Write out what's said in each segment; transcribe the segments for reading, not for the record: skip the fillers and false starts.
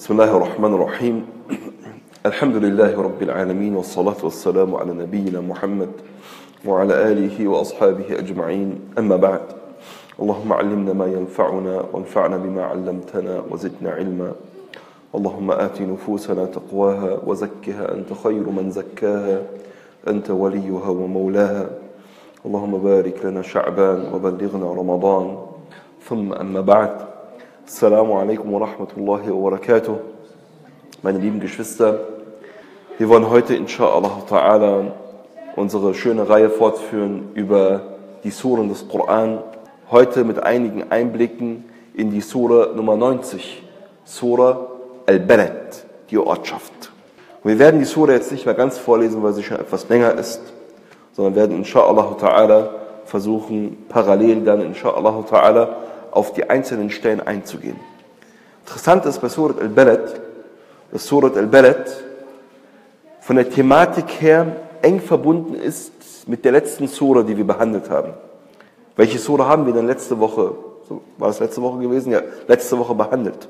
بسم الله الرحمن الرحيم الحمد لله رب العالمين والصلاة والسلام على نبينا محمد وعلى آله وأصحابه أجمعين أما بعد اللهم علمنا ما ينفعنا وانفعنا بما علمتنا وزدنا علما اللهم آت نفوسنا تقواها وزكها أنت خير من زكاها أنت وليها ومولاها اللهم بارك لنا شعبان وبلغنا رمضان ثم أما بعد Assalamu alaikum wa rahmatullahi wa barakatuh. Meine lieben Geschwister, wir wollen heute inshallah ta'ala unsere schöne Reihe fortführen über die Suren des Koran. Heute mit einigen Einblicken in die Sura Nummer 90, Sura Al-Balad, die Ortschaft. Und wir werden die Sura jetzt nicht mehr ganz vorlesen, weil sie schon etwas länger ist, sondern werden inshallah ta'ala versuchen, parallel dann inshallah ta'ala auf die einzelnen Stellen einzugehen. Interessant ist bei Surat Al-Balad, dass Surat Al-Balad von der Thematik her eng verbunden ist mit der letzten Sura, die wir behandelt haben. Welche Sura haben wir denn letzte Woche, war das letzte Woche gewesen? Ja, letzte Woche behandelt.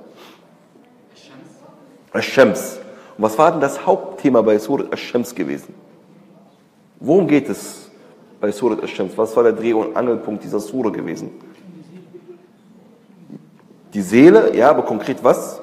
Ash-Shams. Und was war denn das Hauptthema bei Surat Ash-Shams gewesen? Worum geht es bei Surat Ash-Shams? Was war der Dreh- und Angelpunkt dieser Sura gewesen? Die Seele, ja, aber konkret was?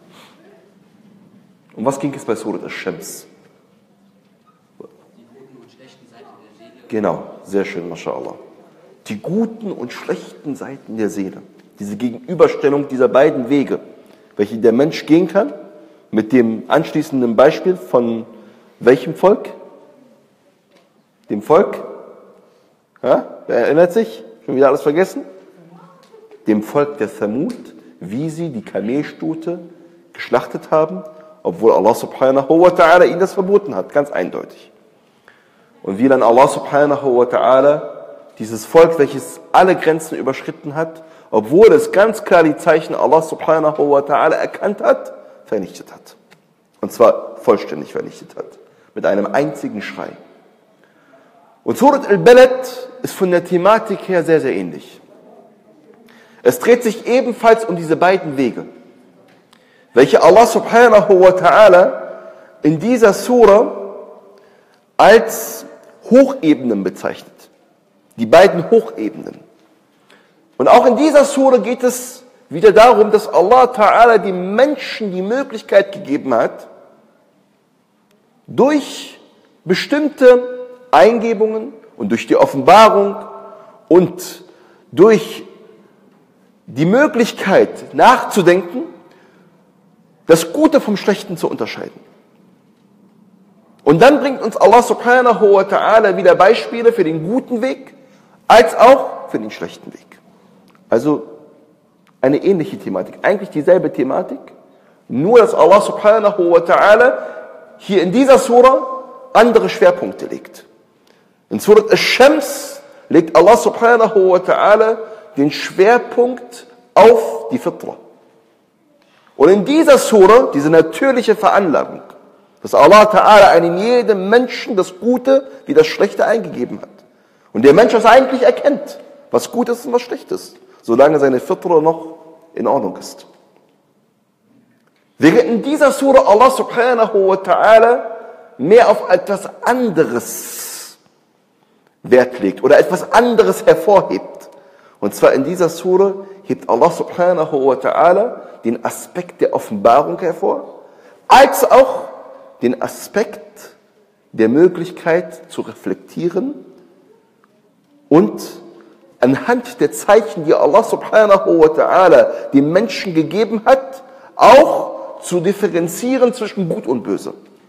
Um was ging es bei Surat Ash-Shams? Die guten und schlechten Seiten der Seele. Genau, sehr schön, mashallah. Die guten und schlechten Seiten der Seele. Diese Gegenüberstellung dieser beiden Wege, welche der Mensch gehen kann, mit dem anschließenden Beispiel von welchem Volk? Dem Volk? Ja, wer erinnert sich? Schon wieder alles vergessen? Dem Volk der Thamud, wie sie die Kamelstute geschlachtet haben, obwohl Allah subhanahu wa ta'ala ihnen das verboten hat, ganz eindeutig. Und wie dann Allah subhanahu wa ta'ala dieses Volk, welches alle Grenzen überschritten hat, obwohl es ganz klar die Zeichen Allah subhanahu wa ta'ala erkannt hat, vernichtet hat. Und zwar vollständig vernichtet hat. Mit einem einzigen Schrei. Und Surat Al-Balad ist von der Thematik her sehr, sehr ähnlich. Es dreht sich ebenfalls um diese beiden Wege, welche Allah subhanahu wa ta'ala in dieser Sura als Hochebenen bezeichnet. Die beiden Hochebenen. Und auch in dieser Sura geht es wieder darum, dass Allah ta'ala den Menschen die Möglichkeit gegeben hat, durch bestimmte Eingebungen und durch die Offenbarung und durch die Möglichkeit nachzudenken, das Gute vom Schlechten zu unterscheiden. Und dann bringt uns Allah subhanahu wa ta'ala wieder Beispiele für den guten Weg, als auch für den schlechten Weg. Also eine ähnliche Thematik, eigentlich dieselbe Thematik, nur dass Allah subhanahu wa ta'ala hier in dieser Sura andere Schwerpunkte legt. In Surat Ash-Shams legt Allah subhanahu wa ta'ala den Schwerpunkt auf die Fitra. Und in dieser Sura, diese natürliche Veranlagung, dass Allah Ta'ala einem jedem Menschen das Gute wie das Schlechte eingegeben hat. Und der Mensch das eigentlich erkennt, was gut ist und was schlecht ist, solange seine Fitra noch in Ordnung ist. Während in dieser Sura Allah Subhanahu wa Ta'ala mehr auf etwas anderes Wert legt oder etwas anderes hervorhebt. Und zwar in dieser Sura hebt Allah subhanahu wa ta'ala den Aspekt der Offenbarung hervor, als auch den Aspekt der Möglichkeit zu reflektieren und anhand der Zeichen, die Allah subhanahu wa ta'ala dem Menschen gegeben hat, auch zu differenzieren zwischen Gut und Böse.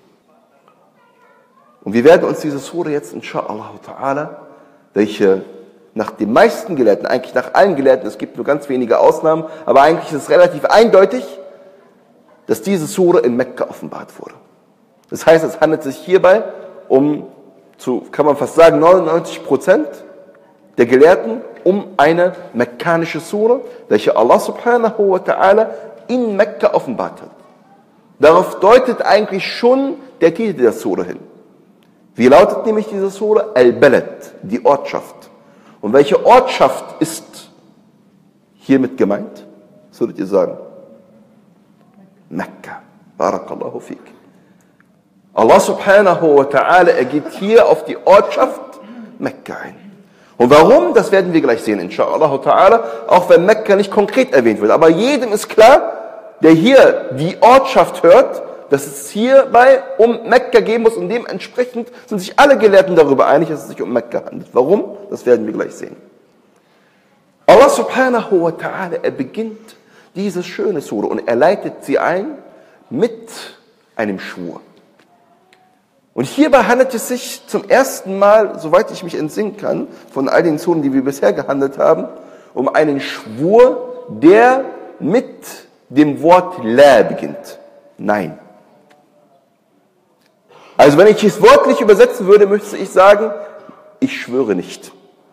Und wir werden uns diese Sura jetzt inshallah ta'ala, welche nach den meisten Gelehrten, eigentlich nach allen Gelehrten, es gibt nur ganz wenige Ausnahmen, aber eigentlich ist es relativ eindeutig, dass diese Sura in Mekka offenbart wurde. Das heißt, es handelt sich hierbei kann man fast sagen, 99% der Gelehrten um eine mekkanische Sura, welche Allah subhanahu wa ta'ala in Mekka offenbart hat. Darauf deutet eigentlich schon der Titel der Sura hin. Wie lautet nämlich diese Sura? Al-Balad, die Ortschaft. Und welche Ortschaft ist hiermit gemeint? Was würdet ihr sagen? Mekka. Barakallahu fik. Allah subhanahu wa ta'ala, er geht hier auf die Ortschaft Mekka ein. Und warum? Das werden wir gleich sehen, inshallah ta'ala, auch wenn Mekka nicht konkret erwähnt wird. Aber jedem ist klar, der hier die Ortschaft hört, dass es hierbei um Mekka gehen muss und dementsprechend sind sich alle Gelehrten darüber einig, dass es sich um Mekka handelt. Warum? Das werden wir gleich sehen. Allah subhanahu wa ta'ala, er beginnt diese schöne Sure und er leitet sie ein mit einem Schwur. Und hierbei handelt es sich zum ersten Mal, soweit ich mich entsinnen kann, von all den Suren, die wir bisher gehandelt haben, um einen Schwur, der mit dem Wort La beginnt. Nein. Also wenn ich es wörtlich übersetzen würde, müsste ich sagen, ich schwöre nicht.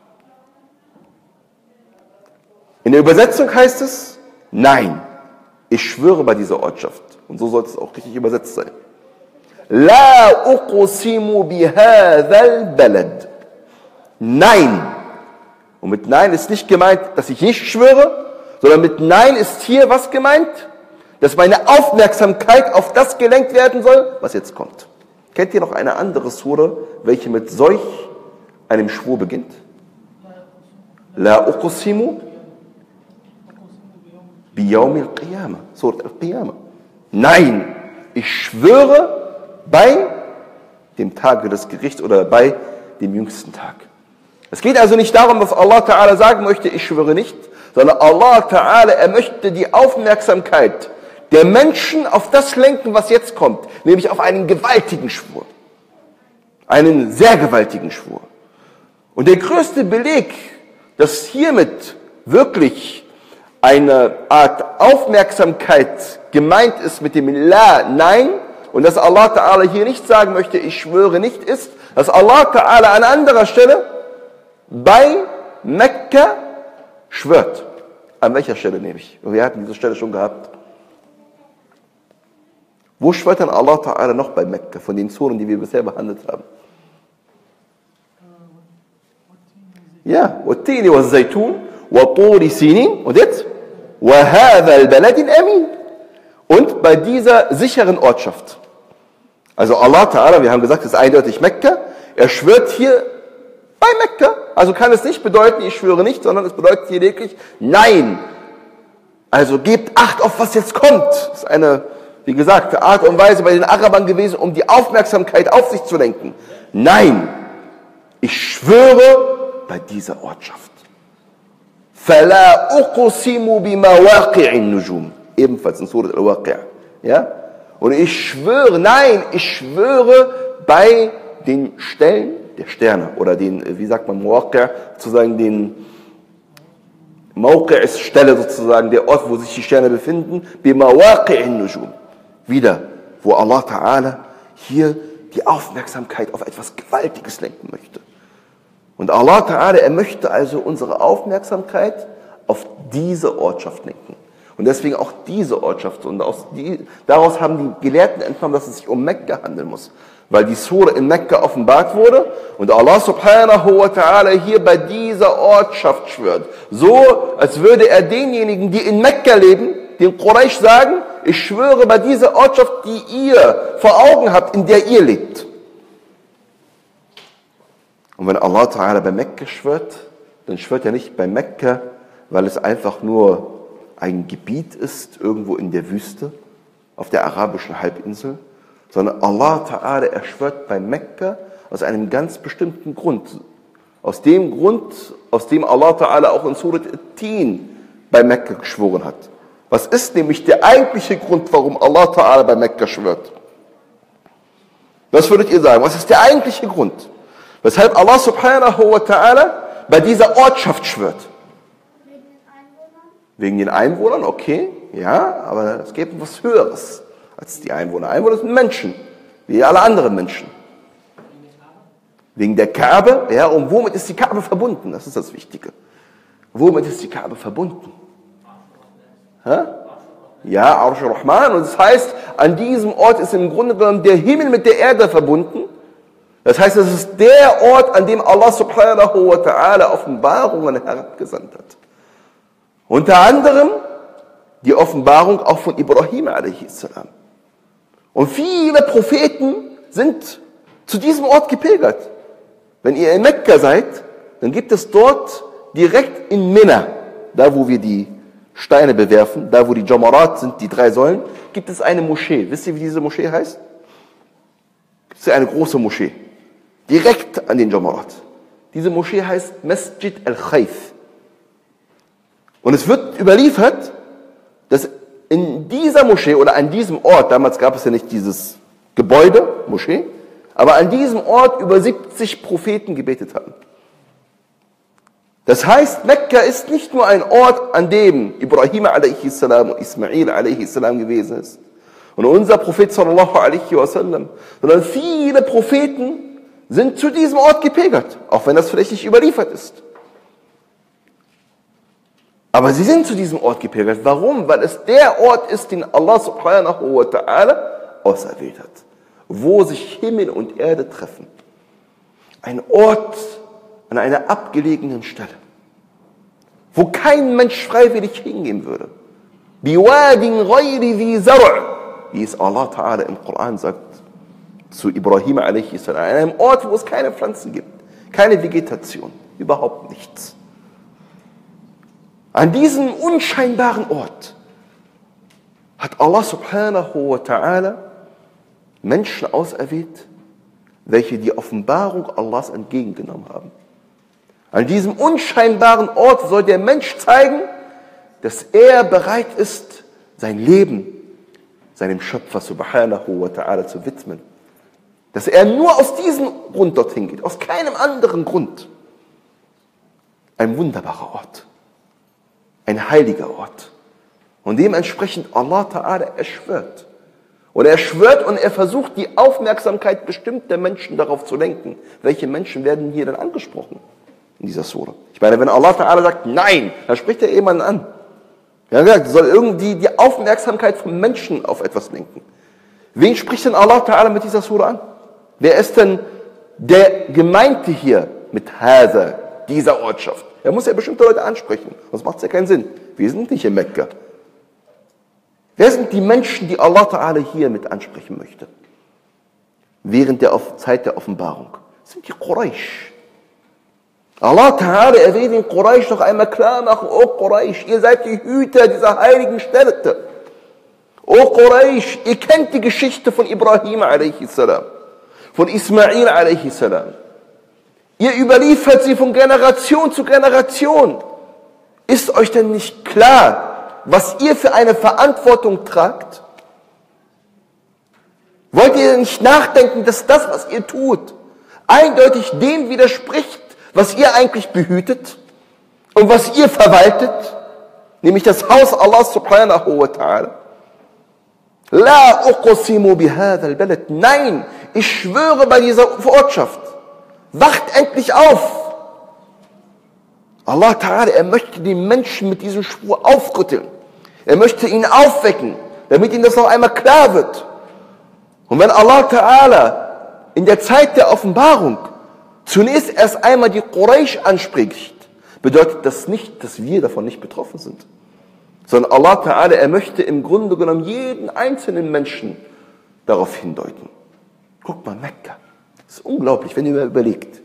In der Übersetzung heißt es, nein, ich schwöre bei dieser Ortschaft. Und so sollte es auch richtig übersetzt sein. La uqsimu bihadhal balad. Nein. Und mit Nein ist nicht gemeint, dass ich nicht schwöre, sondern mit Nein ist hier was gemeint? Dass meine Aufmerksamkeit auf das gelenkt werden soll, was jetzt kommt. Kennt ihr noch eine andere Sure, welche mit solch einem Schwur beginnt? La uqsimu biyawm al-Qiyamah. Surat al-Qiyamah. Nein, ich schwöre bei dem Tage des Gerichts oder bei dem jüngsten Tag. Es geht also nicht darum, was Allah Ta'ala sagen möchte, ich schwöre nicht, sondern Allah Ta'ala, er möchte die Aufmerksamkeit der Menschen auf das lenken, was jetzt kommt, nämlich auf einen gewaltigen Schwur. Einen sehr gewaltigen Schwur. Und der größte Beleg, dass hiermit wirklich eine Art Aufmerksamkeit gemeint ist mit dem La, Nein, und dass Allah Ta'ala hier nicht sagen möchte, ich schwöre nicht, ist, dass Allah Ta'ala an anderer Stelle bei Mekka schwört. An welcher Stelle nehme ich? Wir hatten diese Stelle schon gehabt. Wo schwört dann Allah Ta'ala noch bei Mekka, von den Suren, die wir bisher behandelt haben? Ja, وَالتِّينِ وَالزَّيْتُونِ وَطُورِ سِينِينَ. Und jetzt? وَهَذَا الْبَلَدِ الْأَمِينَ. Und bei dieser sicheren Ortschaft. Also Allah Ta'ala, wir haben gesagt, es ist eindeutig Mekka. Er schwört hier bei Mekka. Also kann es nicht bedeuten, ich schwöre nicht, sondern es bedeutet hier wirklich, nein. Also gebt Acht auf, was jetzt kommt. Das ist eine, wie gesagt, Art und Weise bei den Arabern gewesen, um die Aufmerksamkeit auf sich zu lenken. Nein, ich schwöre bei dieser Ortschaft. فَلَا أُقْسِمُ بِمَوَاقِعِ النُّجُومِ. Ebenfalls in Surat al-Waqi'. Ja? Und ich schwöre, nein, ich schwöre bei den Stellen der Sterne. Oder den, wie sagt man, Muwaqi', sozusagen den Mawqi' ist Stelle sozusagen, der Ort, wo sich die Sterne befinden. بِمَوَاقِعِ النُّجُومِ. Wieder, wo Allah Ta'ala hier die Aufmerksamkeit auf etwas Gewaltiges lenken möchte. Und Allah Ta'ala, er möchte also unsere Aufmerksamkeit auf diese Ortschaft lenken. Und deswegen auch diese Ortschaft. Und daraus haben die Gelehrten entnommen, dass es sich um Mekka handeln muss. Weil die Sure in Mekka offenbart wurde und Allah subhanahu wa ta'ala hier bei dieser Ortschaft schwört. So, als würde er denjenigen, die in Mekka leben, den Quraysh sagen, ich schwöre bei dieser Ortschaft, die ihr vor Augen habt, in der ihr lebt. Und wenn Allah Ta'ala bei Mekka schwört, dann schwört er nicht bei Mekka, weil es einfach nur ein Gebiet ist, irgendwo in der Wüste, auf der arabischen Halbinsel, sondern Allah Ta'ala, er schwört bei Mekka aus einem ganz bestimmten Grund. Aus dem Grund, aus dem Allah Ta'ala auch in Surat At-Tin bei Mekka geschworen hat. Was ist nämlich der eigentliche Grund, warum Allah Ta'ala bei Mekka schwört? Was würdet ihr sagen? Was ist der eigentliche Grund? Weshalb Allah subhanahu wa ta'ala bei dieser Ortschaft schwört? Wegen den Einwohnern, okay, ja, aber es gibt etwas Höheres als die Einwohner. Einwohner sind Menschen, wie alle anderen Menschen. Wegen der Kaaba, ja, und womit ist die Kaaba verbunden? Das ist das Wichtige. Womit ist die Kaaba verbunden? Ja, Arsh ar-Rahman, und das heißt, an diesem Ort ist im Grunde genommen der Himmel mit der Erde verbunden. Das heißt, es ist der Ort, an dem Allah subhanahu wa ta'ala Offenbarungen herabgesandt hat. Unter anderem die Offenbarung auch von Ibrahim a.s. Und viele Propheten sind zu diesem Ort gepilgert. Wenn ihr in Mekka seid, dann gibt es dort direkt in Mina, da wo wir die Steine bewerfen, da wo die Jamarat sind, die 3 Säulen, gibt es eine Moschee. Wisst ihr, wie diese Moschee heißt? Gibt es eine große Moschee, direkt an den Jamarat. Diese Moschee heißt Masjid al-Khayf. Und es wird überliefert, dass in dieser Moschee oder an diesem Ort, damals gab es ja nicht dieses Gebäude, Moschee, aber an diesem Ort über 70 Propheten gebetet haben. Das heißt, Mekka ist nicht nur ein Ort, an dem Ibrahim a.s. und Ismail a.s. gewesen ist. Und unser Prophet sallallahu alaihi wasallam, sondern viele Propheten sind zu diesem Ort gepilgert, auch wenn das vielleicht nicht überliefert ist. Aber sie sind zu diesem Ort gepilgert. Warum? Weil es der Ort ist, den Allah subhanahu wa ta'ala auserwählt hat, wo sich Himmel und Erde treffen. Ein Ort an einer abgelegenen Stelle, wo kein Mensch freiwillig hingehen würde. Biwadin ghayri dhi zar', wie es Allah Ta'ala im Koran sagt, zu Ibrahim a.s. an einem Ort, wo es keine Pflanzen gibt, keine Vegetation, überhaupt nichts. An diesem unscheinbaren Ort hat Allah subhanahu wa ta'ala Menschen auserwählt, welche die Offenbarung Allahs entgegengenommen haben. An diesem unscheinbaren Ort soll der Mensch zeigen, dass er bereit ist, sein Leben seinem Schöpfer subhanahu wa ta'ala zu widmen. Dass er nur aus diesem Grund dorthin geht, aus keinem anderen Grund. Ein wunderbarer Ort. Ein heiliger Ort. Und dementsprechend Allah Ta'ala, er schwört. Und er schwört und er versucht, die Aufmerksamkeit bestimmter Menschen darauf zu lenken. Welche Menschen werden hier dann angesprochen in dieser Sura? Ich meine, wenn Allah Ta'ala sagt, nein, dann spricht er jemanden an. Er hat gesagt, soll irgendwie die Aufmerksamkeit von Menschen auf etwas lenken. Wen spricht denn Allah Ta'ala mit dieser Sura an? Wer ist denn der Gemeinte hier mit Hadha, dieser Ortschaft? Er muss ja bestimmte Leute ansprechen, sonst macht es ja keinen Sinn. Wir sind nicht in Mekka. Wer sind die Menschen, die Allah Ta'ala hier mit ansprechen möchte? Während der Zeit der Offenbarung. Das sind die Quraysh. Allah Ta'ala, er will den Quraysh noch einmal klar machen, O Quraysh, ihr seid die Hüter dieser heiligen Städte. O Quraysh, ihr kennt die Geschichte von Ibrahim a.s., von Ismail a.s. Ihr überliefert sie von Generation zu Generation. Ist euch denn nicht klar, was ihr für eine Verantwortung tragt? Wollt ihr nicht nachdenken, dass das, was ihr tut, eindeutig dem widerspricht, was ihr eigentlich behütet und was ihr verwaltet, nämlich das Haus Allah subhanahu wa ta'ala? La uqsimu bihadha al-balad. Nein, ich schwöre bei dieser Ortschaft. Wacht endlich auf! Allah Ta'ala, er möchte den Menschen mit diesem Schwur aufrütteln. Er möchte ihn aufwecken, damit ihnen das noch einmal klar wird. Und wenn Allah Ta'ala in der Zeit der Offenbarung zunächst erst einmal die Quraysh anspricht, bedeutet das nicht, dass wir davon nicht betroffen sind. Sondern Allah Ta'ala, er möchte im Grunde genommen jeden einzelnen Menschen darauf hindeuten. Guck mal, Mekka. Das ist unglaublich, wenn ihr mir überlegt.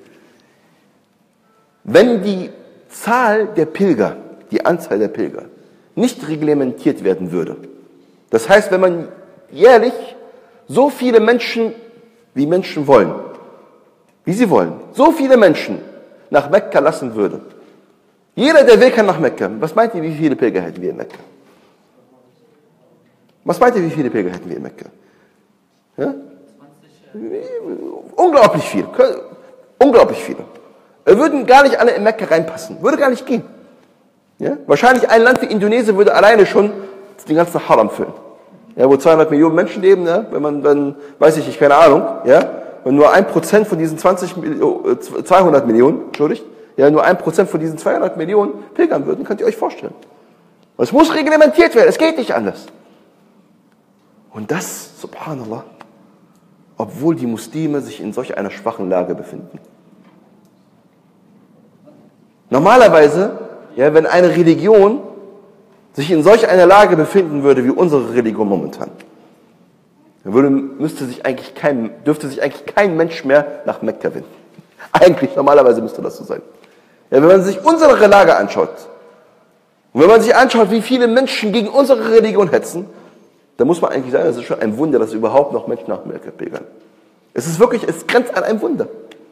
Wenn die Zahl der Pilger, die Anzahl der Pilger, nicht reglementiert werden würde, das heißt, wenn man jährlich so viele Menschen, wie Menschen wollen, wie sie wollen, so viele Menschen nach Mekka lassen würde, jeder, der will, kann nach Mekka. Was meint ihr, wie viele Pilger hätten wir in Mekka? Was meint ihr, wie viele Pilger hätten wir in Mekka? Ja? Unglaublich viel. Unglaublich viele. Würden gar nicht alle in Mekka reinpassen. Würde gar nicht gehen. Ja? Wahrscheinlich ein Land wie Indonesien würde alleine schon den ganzen Haram füllen. Ja, wo 200 Millionen Menschen leben, ja? Wenn man dann, weiß ich nicht, keine Ahnung, ja? Wenn nur 1% von diesen 200 Millionen, entschuldigt, ja, nur 1% von diesen 200 Millionen pilgern würden, könnt ihr euch vorstellen. Und es muss reglementiert werden, es geht nicht anders. Und das, subhanallah, obwohl die Muslime sich in solch einer schwachen Lage befinden. Normalerweise, ja, wenn eine Religion sich in solch einer Lage befinden würde wie unsere Religion momentan, dann dürfte sich eigentlich kein Mensch mehr nach Mekka wenden. Eigentlich, normalerweise müsste das so sein. Ja, wenn man sich unsere Lage anschaut, und wenn man sich anschaut, wie viele Menschen gegen unsere Religion hetzen, dann muss man eigentlich sagen, es ist schon ein Wunder, dass überhaupt noch Menschen nach Mekka pilgern. Es grenzt an ein Wunder.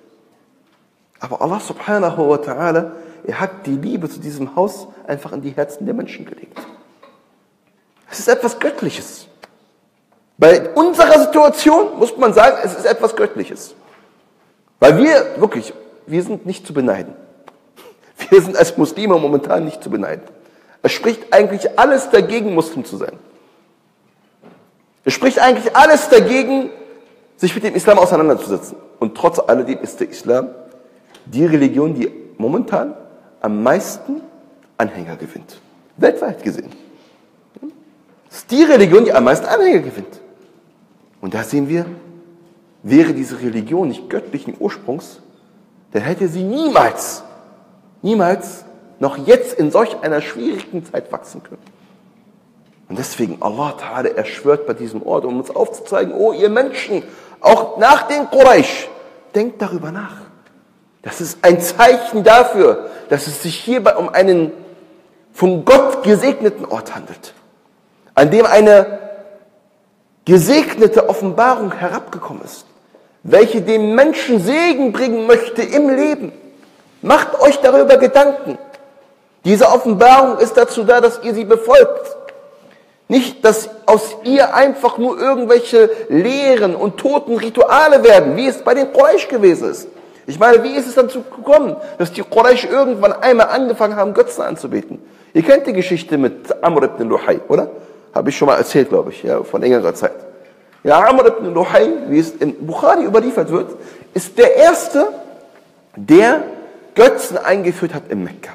Aber Allah subhanahu wa ta'ala, er hat die Liebe zu diesem Haus einfach in die Herzen der Menschen gelegt. Es ist etwas Göttliches. Bei unserer Situation muss man sagen, es ist etwas Göttliches. Weil wir sind nicht zu beneiden. Wir sind als Muslime momentan nicht zu beneiden. Es spricht eigentlich alles dagegen, Muslim zu sein. Es spricht eigentlich alles dagegen, sich mit dem Islam auseinanderzusetzen. Und trotz alledem ist der Islam die Religion, die momentan am meisten Anhänger gewinnt. Weltweit gesehen. Es ist die Religion, die am meisten Anhänger gewinnt. Und da sehen wir, wäre diese Religion nicht göttlichen Ursprungs, dann hätte sie niemals noch jetzt in solch einer schwierigen Zeit wachsen können. Und deswegen, Allah Ta'ala, er schwört bei diesem Ort, um uns aufzuzeigen, oh ihr Menschen, auch nach den Quraysh, denkt darüber nach. Das ist ein Zeichen dafür, dass es sich hierbei um einen von Gott gesegneten Ort handelt, an dem eine gesegnete Offenbarung herabgekommen ist, welche dem Menschen Segen bringen möchte im Leben. Macht euch darüber Gedanken. Diese Offenbarung ist dazu da, dass ihr sie befolgt. Nicht, dass aus ihr einfach nur irgendwelche Lehren und toten Rituale werden, wie es bei den Quraysh gewesen ist. Ich meine, wie ist es dazu gekommen, dass die Quraysh irgendwann einmal angefangen haben, Götzen anzubeten? Ihr kennt die Geschichte mit Amr ibn Luhay, oder? Habe ich schon mal erzählt, glaube ich, ja, von längerer Zeit. Ja, Amr ibn Luhay, wie es in Bukhari überliefert wird, ist der Erste, der Götzen eingeführt hat in Mekka.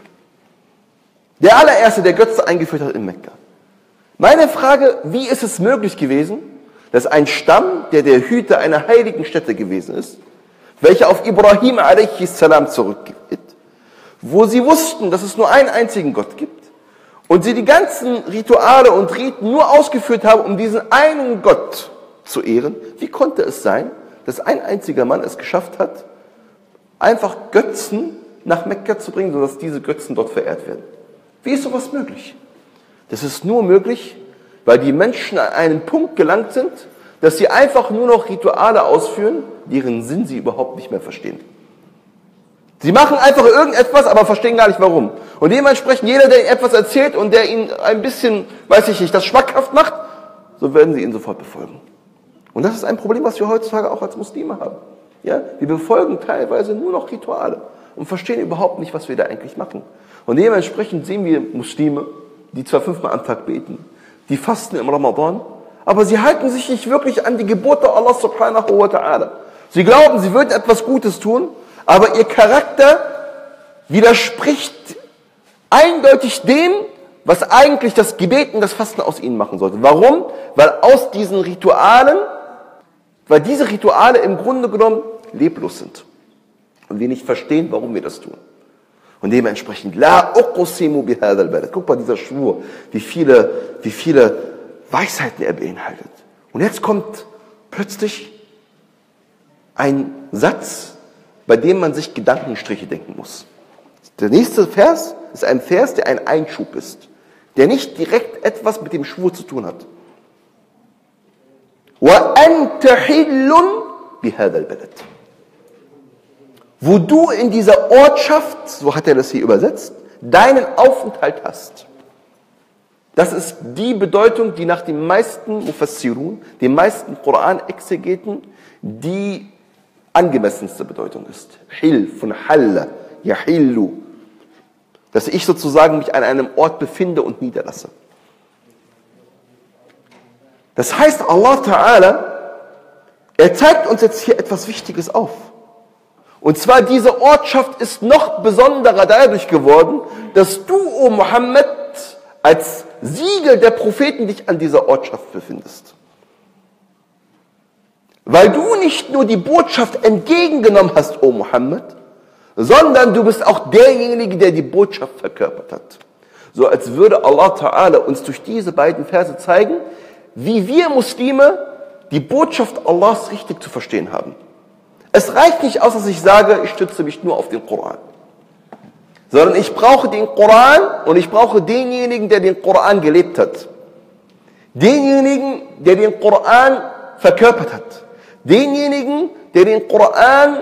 Der allererste, der Götzen eingeführt hat in Mekka. Meine Frage, wie ist es möglich gewesen, dass ein Stamm, der Hüter einer heiligen Stätte gewesen ist, welcher auf Ibrahim a.s. zurückgeht, wo sie wussten, dass es nur einen einzigen Gott gibt und sie die ganzen Rituale und Riten nur ausgeführt haben, um diesen einen Gott zu ehren, wie konnte es sein, dass ein einziger Mann es geschafft hat, einfach Götzen nach Mekka zu bringen, sodass diese Götzen dort verehrt werden? Wie ist sowas möglich? Das ist nur möglich, weil die Menschen an einen Punkt gelangt sind, dass sie einfach nur noch Rituale ausführen, deren Sinn sie überhaupt nicht mehr verstehen. Sie machen einfach irgendetwas, aber verstehen gar nicht warum. Und dementsprechend jeder, der ihnen etwas erzählt und der ihnen ein bisschen, weiß ich nicht, das schmackhaft macht, so werden sie ihn sofort befolgen. Und das ist ein Problem, was wir heutzutage auch als Muslime haben. Ja? Wir befolgen teilweise nur noch Rituale und verstehen überhaupt nicht, was wir da eigentlich machen. Und dementsprechend sehen wir Muslime, die zwar 5-mal am Tag beten, die fasten im Ramadan, aber sie halten sich nicht wirklich an die Gebote Allah subhanahu wa ta'ala. Sie glauben, sie würden etwas Gutes tun, aber ihr Charakter widerspricht eindeutig dem, was eigentlich das Gebet und das Fasten aus ihnen machen sollte. Warum? Weil diese Rituale im Grunde genommen leblos sind. Und wir nicht verstehen, warum wir das tun. Und dementsprechend, La uqsimu bihadha al-balad. Guck mal, dieser Schwur, wie viele Weisheiten er beinhaltet. Und jetzt kommt plötzlich ein Satz, bei dem man sich Gedankenstriche denken muss. Der nächste Vers ist ein Vers, der ein Einschub ist, der nicht direkt etwas mit dem Schwur zu tun hat. Wa anta hillun bihadha al-balad. Wo du in dieser Ortschaft, so hat er das hier übersetzt, deinen Aufenthalt hast. Das ist die Bedeutung, die nach den meisten Mufassirun, den meisten Koran-Exegeten, die angemessenste Bedeutung ist. Hil, von Halla, Yahillu. Dass ich sozusagen mich an einem Ort befinde und niederlasse. Das heißt, Allah Ta'ala, er zeigt uns jetzt hier etwas Wichtiges auf. Und zwar diese Ortschaft ist noch besonderer dadurch geworden, dass du, o Muhammad, als Siegel der Propheten dich an dieser Ortschaft befindest. Weil du nicht nur die Botschaft entgegengenommen hast, o Muhammad, sondern du bist auch derjenige, der die Botschaft verkörpert hat. So als würde Allah Ta'ala uns durch diese beiden Verse zeigen, wie wir Muslime die Botschaft Allahs richtig zu verstehen haben. Es reicht nicht aus, dass ich sage, ich stütze mich nur auf den Koran. Sondern ich brauche den Koran und ich brauche denjenigen, der den Koran gelebt hat. Denjenigen, der den Koran verkörpert hat. Denjenigen, der den Koran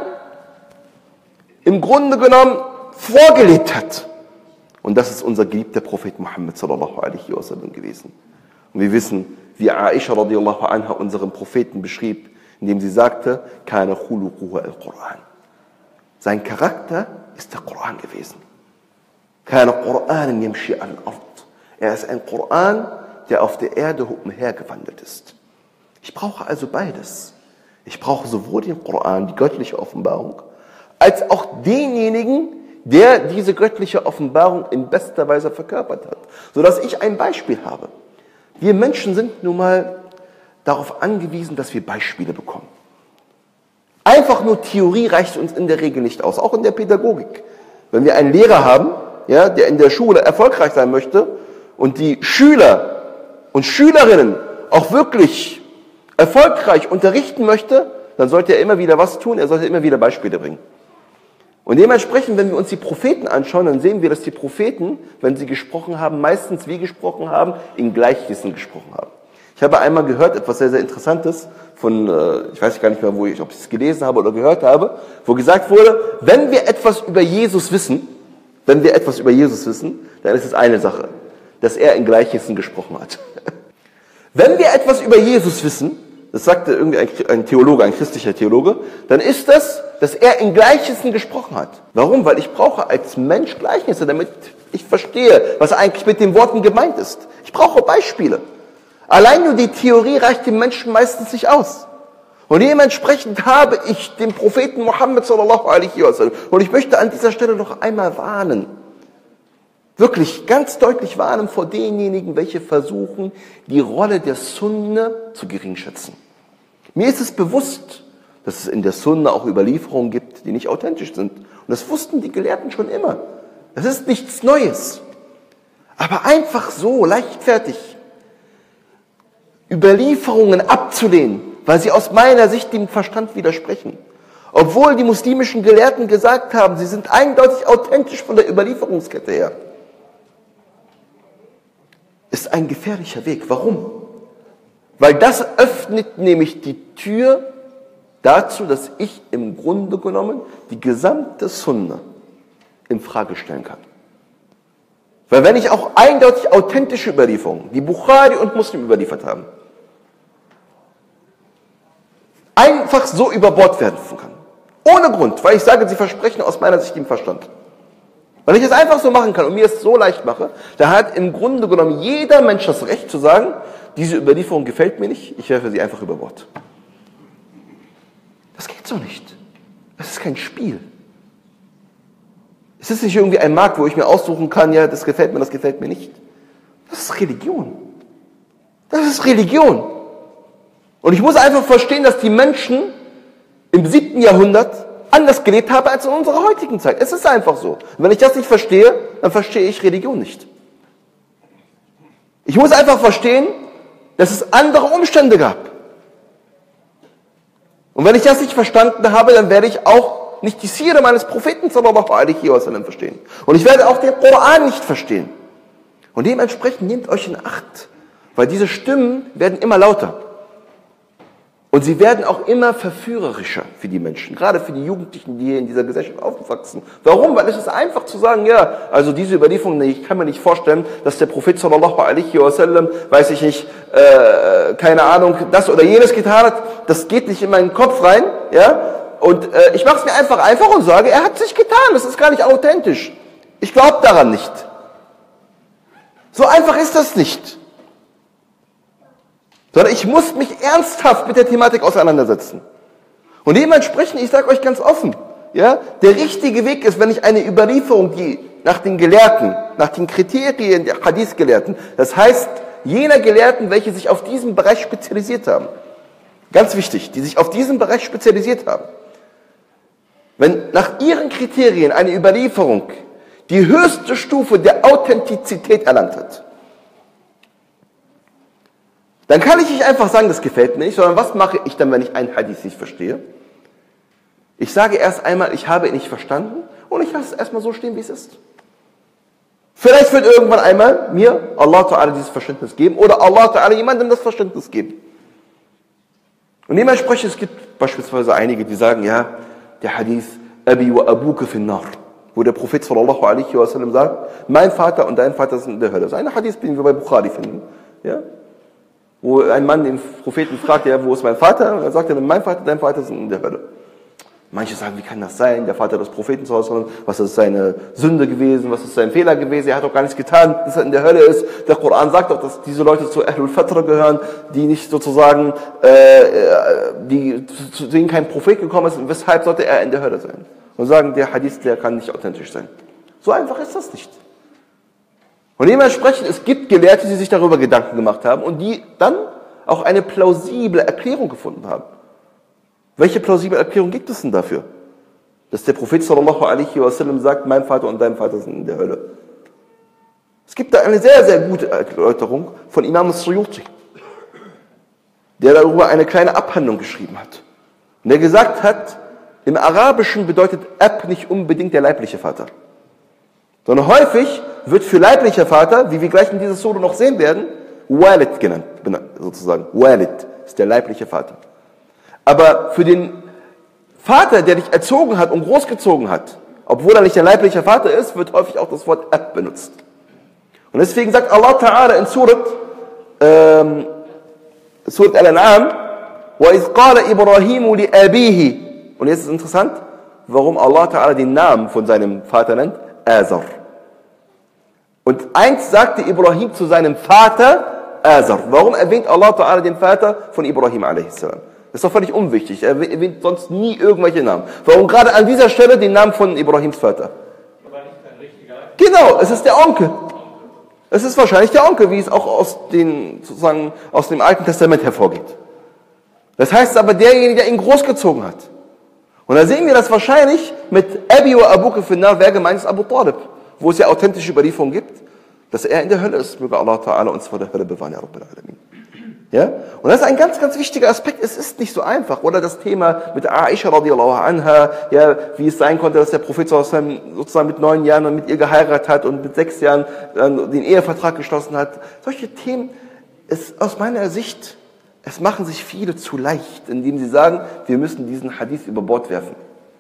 im Grunde genommen vorgelebt hat. Und das ist unser geliebter Prophet Muhammad sallallahu alaihi wasallam gewesen. Und wir wissen, wie Aisha radiallahu anha unseren Propheten beschrieb, indem sie sagte, kana khuluquhu al-Quran. Sein Charakter ist der Koran gewesen. Kana Qur'anan yamshi al-Ard. Er ist ein Koran, der auf der Erde umhergewandelt ist. Ich brauche also beides. Ich brauche sowohl den Koran, die göttliche Offenbarung, als auch denjenigen, der diese göttliche Offenbarung in bester Weise verkörpert hat. Sodass ich ein Beispiel habe. Wir Menschen sind nun mal darauf angewiesen, dass wir Beispiele bekommen. Einfach nur Theorie reicht uns in der Regel nicht aus, auch in der Pädagogik. Wenn wir einen Lehrer haben, ja, der in der Schule erfolgreich sein möchte und die Schüler und Schülerinnen auch wirklich erfolgreich unterrichten möchte, dann sollte er immer wieder was tun, er sollte immer wieder Beispiele bringen. Und dementsprechend, wenn wir uns die Propheten anschauen, dann sehen wir, dass die Propheten, wenn sie gesprochen haben, meistens wie gesprochen haben, in Gleichnissen gesprochen haben. Ich habe einmal gehört, etwas sehr, sehr Interessantes von, ich weiß gar nicht mehr, ob ich es gelesen habe oder gehört habe, wo gesagt wurde, wenn wir etwas über Jesus wissen, dann ist es eine Sache, dass er in Gleichnissen gesprochen hat. Wenn wir etwas über Jesus wissen, das sagte irgendwie ein Theologe, ein christlicher Theologe, dann ist das, dass er in Gleichnissen gesprochen hat. Warum? Weil ich brauche als Mensch Gleichnisse, damit ich verstehe, was eigentlich mit den Worten gemeint ist. Ich brauche Beispiele. Allein nur die Theorie reicht dem Menschen meistens nicht aus. Und dementsprechend habe ich den Propheten Muhammad sallallahu alaihi wasallam. Und ich möchte an dieser Stelle noch einmal warnen. Wirklich ganz deutlich warnen vor denjenigen, welche versuchen, die Rolle der Sunna zu geringschätzen. Mir ist es bewusst, dass es in der Sunna auch Überlieferungen gibt, die nicht authentisch sind. Und das wussten die Gelehrten schon immer. Das ist nichts Neues. Aber einfach so, leichtfertig, Überlieferungen abzulehnen, weil sie aus meiner Sicht dem Verstand widersprechen. Obwohl die muslimischen Gelehrten gesagt haben, sie sind eindeutig authentisch von der Überlieferungskette her. Ist ein gefährlicher Weg. Warum? Weil das öffnet nämlich die Tür dazu, dass ich im Grunde genommen die gesamte Sunna in Frage stellen kann. Weil wenn ich auch eindeutig authentische Überlieferungen, die Bukhari und Muslim überliefert haben, einfach so über Bord werfen kann. Ohne Grund, weil ich sage, sie versprechen aus meiner Sicht den Verstand. Wenn ich es einfach so machen kann und mir es so leicht mache, da hat im Grunde genommen jeder Mensch das Recht zu sagen, diese Überlieferung gefällt mir nicht, ich werfe sie einfach über Bord. Das geht so nicht. Das ist kein Spiel. Es ist nicht irgendwie ein Markt, wo ich mir aussuchen kann, ja, das gefällt mir nicht. Das ist Religion. Das ist Religion. Und ich muss einfach verstehen, dass die Menschen im 7. Jahrhundert anders gelebt haben als in unserer heutigen Zeit. Es ist einfach so. Und wenn ich das nicht verstehe, dann verstehe ich Religion nicht. Ich muss einfach verstehen, dass es andere Umstände gab. Und wenn ich das nicht verstanden habe, dann werde ich auch nicht die Sira meines Propheten sallallahu alaihi wasallam verstehen. Und ich werde auch den Koran nicht verstehen. Und dementsprechend nehmt euch in Acht, weil diese Stimmen werden immer lauter. Und sie werden auch immer verführerischer für die Menschen, gerade für die Jugendlichen, die hier in dieser Gesellschaft aufwachsen. Warum? Weil es ist einfach zu sagen, ja, also diese Überlieferung, ich kann mir nicht vorstellen, dass der Prophet sallallahu alaihi wasallam, weiß ich nicht, keine Ahnung, das oder jenes getan hat, das geht nicht in meinen Kopf rein, ja, und ich mache es mir einfach und sage, er hat es nicht getan, das ist gar nicht authentisch. Ich glaube daran nicht. So einfach ist das nicht. Sondern ich muss mich ernsthaft mit der Thematik auseinandersetzen. Und dementsprechend, ich sage euch ganz offen, ja, der richtige Weg ist, wenn ich eine Überlieferung, die nach den Gelehrten, nach den Kriterien der Hadith-Gelehrten, das heißt, jener Gelehrten, welche sich auf diesen Bereich spezialisiert haben, ganz wichtig, die sich auf diesen Bereich spezialisiert haben, wenn nach ihren Kriterien eine Überlieferung die höchste Stufe der Authentizität erlangt hat, dann kann ich nicht einfach sagen, das gefällt mir nicht, sondern was mache ich dann, wenn ich einen Hadith nicht verstehe? Ich sage erst einmal, ich habe ihn nicht verstanden und ich lasse es erstmal so stehen, wie es ist. Vielleicht wird irgendwann einmal mir Allah Ta'ala dieses Verständnis geben oder Allah Ta'ala jemandem das Verständnis geben. Und dementsprechend, es gibt beispielsweise einige, die sagen, ja, der Hadith Abi wa abuka fin nar, wo der Prophet sallallahu alaihi wasallam sagt, mein Vater und dein Vater sind in der Hölle. Das ist ein Hadith, den wir bei Bukhari finden. Ja? Wo ein Mann den Propheten fragt, ja, wo ist mein Vater? Und er sagt, mein Vater und dein Vater sind in der Hölle. Manche sagen, wie kann das sein? Der Vater des Propheten, was ist seine Sünde gewesen? Was ist sein Fehler gewesen? Er hat doch gar nichts getan, dass er in der Hölle ist. Der Koran sagt doch, dass diese Leute zu Ahlul Fatra gehören, die nicht sozusagen, zu denen kein Prophet gekommen ist. Und weshalb sollte er in der Hölle sein? Und sagen, der Hadith, der kann nicht authentisch sein. So einfach ist das nicht. Und dementsprechend, es gibt Gelehrte, die sich darüber Gedanken gemacht haben und die dann auch eine plausible Erklärung gefunden haben. Welche plausible Erklärung gibt es denn dafür? Dass der Prophet sallallahu alaihi wasallam sagt, mein Vater und dein Vater sind in der Hölle. Es gibt da eine sehr, sehr gute Erläuterung von Imam al-Suyuti, der darüber eine kleine Abhandlung geschrieben hat. Und der gesagt hat, im Arabischen bedeutet Ab nicht unbedingt der leibliche Vater. Sondern häufig wird für leiblicher Vater, wie wir gleich in dieser Sure noch sehen werden, Walid genannt, sozusagen. Walid ist der leibliche Vater. Aber für den Vater, der dich erzogen hat und großgezogen hat, obwohl er nicht dein leiblicher Vater ist, wird häufig auch das Wort Ab benutzt. Und deswegen sagt Allah Ta'ala in Surat Al-An'am, وَإِذْ قَالَ إِبْرَاهِيمُ لِأَبِيهِ. Und jetzt ist es interessant, warum Allah Ta'ala den Namen von seinem Vater nennt, Azar. Und einst sagte Ibrahim zu seinem Vater, Azar. Warum erwähnt Allah Ta'ala den Vater von Ibrahim a.s.? Das ist doch völlig unwichtig. Er erwähnt sonst nie irgendwelche Namen. Warum gerade an dieser Stelle den Namen von Ibrahims Vater? Genau, es ist der Onkel. Es ist wahrscheinlich der Onkel, wie es auch aus dem Alten Testament hervorgeht. Das heißt aber derjenige, der ihn großgezogen hat. Und da sehen wir das wahrscheinlich mit Abi wa abuka fin nar, wer gemeint ist, Abu Talib. Wo es ja authentische Überlieferungen gibt, dass er in der Hölle ist. Möge Allah Ta'ala uns vor der Hölle bewahren, ya Rabbil Alamin. Ja? Und das ist ein ganz, ganz wichtiger Aspekt. Es ist nicht so einfach. Oder das Thema mit Aisha radiallahu anha, ja, wie es sein konnte, dass der Prophet sozusagen mit 9 Jahren mit ihr geheiratet hat und mit 6 Jahren den Ehevertrag geschlossen hat. Solche Themen, aus meiner Sicht, es machen sich viele zu leicht, indem sie sagen, wir müssen diesen Hadith über Bord werfen.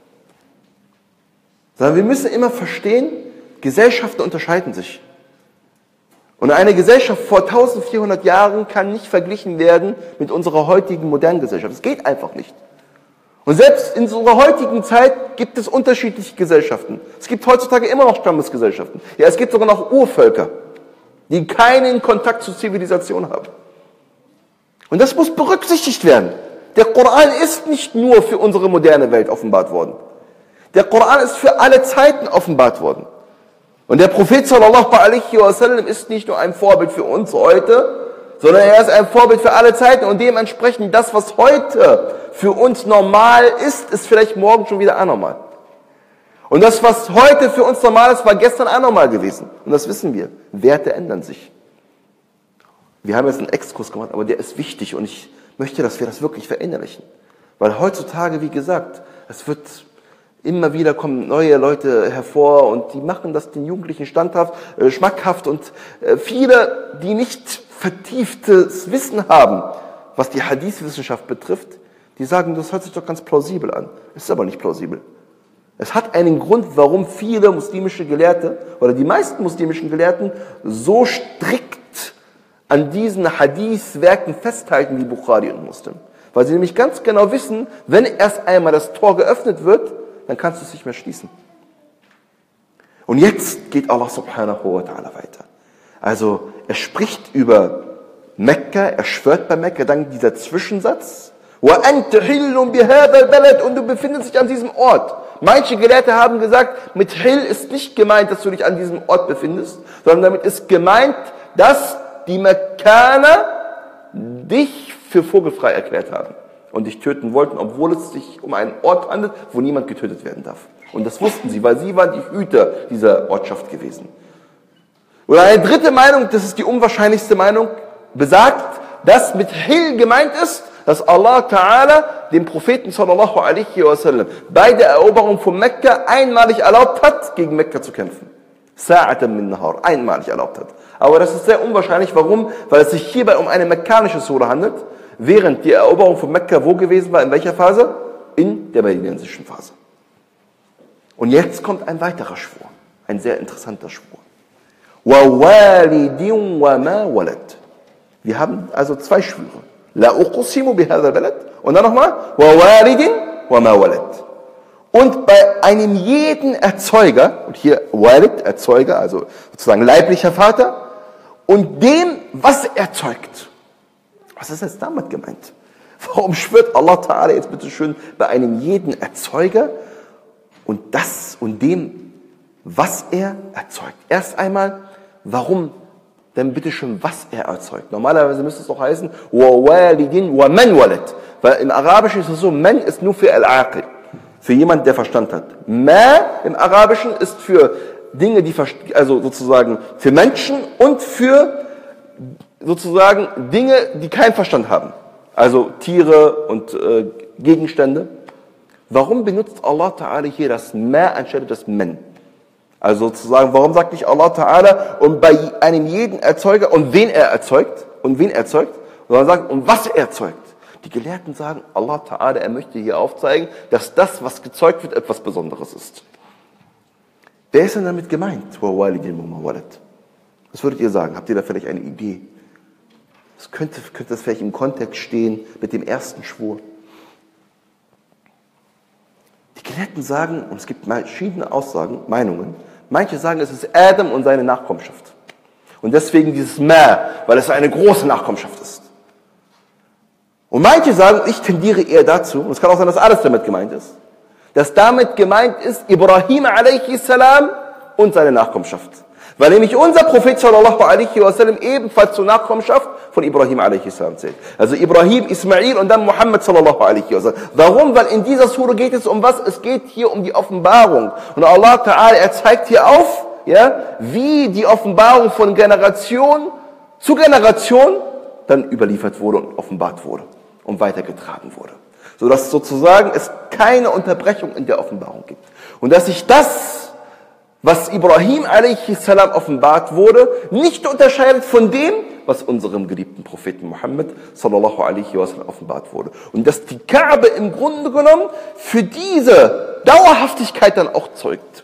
Sondern wir müssen immer verstehen, Gesellschaften unterscheiden sich. Und eine Gesellschaft vor 1400 Jahren kann nicht verglichen werden mit unserer heutigen modernen Gesellschaft. Es geht einfach nicht. Und selbst in unserer heutigen Zeit gibt es unterschiedliche Gesellschaften. Es gibt heutzutage immer noch Stammesgesellschaften. Ja, es gibt sogar noch Urvölker, die keinen Kontakt zur Zivilisation haben. Und das muss berücksichtigt werden. Der Koran ist nicht nur für unsere moderne Welt offenbart worden. Der Koran ist für alle Zeiten offenbart worden. Und der Prophet sallallahu alaihi wasallam ist nicht nur ein Vorbild für uns heute, sondern er ist ein Vorbild für alle Zeiten. Und dementsprechend das, was heute für uns normal ist, ist vielleicht morgen schon wieder anormal. Und das, was heute für uns normal ist, war gestern anormal gewesen. Und das wissen wir. Werte ändern sich. Wir haben jetzt einen Exkurs gemacht, aber der ist wichtig. Und ich möchte, dass wir das wirklich verinnerlichen. Weil heutzutage, wie gesagt, es wird immer wieder kommen neue Leute hervor und die machen das den Jugendlichen schmackhaft und viele, die nicht vertieftes Wissen haben, was die Hadith-Wissenschaft betrifft, die sagen, das hört sich doch ganz plausibel an. Es ist aber nicht plausibel. Es hat einen Grund, warum viele muslimische Gelehrte oder die meisten muslimischen Gelehrten so strikt an diesen Hadith-Werken festhalten wie Bukhari und Muslim. Weil sie nämlich ganz genau wissen, wenn erst einmal das Tor geöffnet wird, dann kannst du es nicht mehr schließen. Und jetzt geht Allah subhanahu wa ta'ala weiter. Also er spricht über Mekka, er schwört bei Mekka, dann dieser Zwischensatz. وَأَنْتَ حِلٌّ بِهَذَا الْبَلَدِ und du befindest dich an diesem Ort. Manche Gelehrte haben gesagt, mit Hill ist nicht gemeint, dass du dich an diesem Ort befindest, sondern damit ist gemeint, dass die Mekkaner dich für vogelfrei erklärt haben. und dich töten wollten, obwohl es sich um einen Ort handelt, wo niemand getötet werden darf. Und das wussten sie, weil sie waren die Hüter dieser Ortschaft gewesen. Oder eine dritte Meinung, das ist die unwahrscheinlichste Meinung, besagt, dass mit Hil gemeint ist, dass Allah Ta'ala dem Propheten sallallahu alaihi wasallam bei der Eroberung von Mekka einmalig erlaubt hat, gegen Mekka zu kämpfen. Sa'atan min nahar, einmalig erlaubt hat. Aber das ist sehr unwahrscheinlich. Warum? Weil es sich hierbei um eine mekkanische Sura handelt, während die Eroberung von Mekka wo gewesen war, in welcher Phase? In der medinensischen Phase. Und jetzt kommt ein weiterer Schwur, ein sehr interessanter Schwur. وَوَالِدٍ وَمَا وَلَدٍ. Wir haben also zwei Schwüre. La uqsimu bihadha balad. Und dann nochmal. وَوَالِدٍ وَمَا وَلَدٍ. Und bei einem jeden Erzeuger, und hier Walid, Erzeuger, also sozusagen leiblicher Vater, und dem, was erzeugt. Was ist jetzt damit gemeint? Warum schwört Allah Ta'ala jetzt bitte schön bei einem jeden Erzeuger und das und dem, was er erzeugt? Erst einmal, warum denn bitte schön, was er erzeugt? Normalerweise müsste es doch heißen, وَوَالِدٍ وَمَنْ وَلَدٍ. Weil im Arabischen ist es so, man ist nur für Al-Aqil. Für jemand, der Verstand hat. Ma im Arabischen ist für Dinge, die, also sozusagen für Menschen und für sozusagen Dinge, die keinen Verstand haben. Also Tiere und Gegenstände. Warum benutzt Allah Ta'ala hier das Ma anstelle des Men? Also sozusagen, warum sagt nicht Allah Ta'ala und bei einem jeden Erzeuger und wen er erzeugt, sondern sagt, und was er erzeugt? Die Gelehrten sagen, Allah Ta'ala, er möchte hier aufzeigen, dass das, was gezeugt wird, etwas Besonderes ist. Wer ist denn damit gemeint? Was würdet ihr sagen? Habt ihr da vielleicht eine Idee? Könnte das vielleicht im Kontext stehen mit dem ersten Schwur? Die Gelehrten sagen, und es gibt verschiedene Aussagen, Meinungen, manche sagen, es ist Adam und seine Nachkommenschaft. Und deswegen dieses Ma, weil es eine große Nachkommenschaft ist. Und manche sagen, ich tendiere eher dazu, und es kann auch sein, dass alles damit gemeint ist, dass damit gemeint ist Ibrahim a.s. und seine Nachkommenschaft. Weil nämlich unser Prophet sallallahu alaihi wasallam ebenfalls zur Nachkommenschaft von Ibrahim a.s. zählt. Also Ibrahim, Ismail und dann Muhammad sallallahu alaihi wasallam. Warum? Weil in dieser Sura geht es um was? Es geht hier um die Offenbarung. Und Allah Ta'ala, er zeigt hier auf, ja, wie die Offenbarung von Generation zu Generation dann überliefert wurde und offenbart wurde und weitergetragen wurde. Sodass sozusagen es keine Unterbrechung in der Offenbarung gibt. Und dass sich das, was Ibrahim a.s. offenbart wurde, nicht unterscheidet von dem, was unserem geliebten Propheten Muhammad sallallahu alaihi wasallam offenbart wurde. Und dass die Kaaba im Grunde genommen für diese Dauerhaftigkeit dann auch zeugt.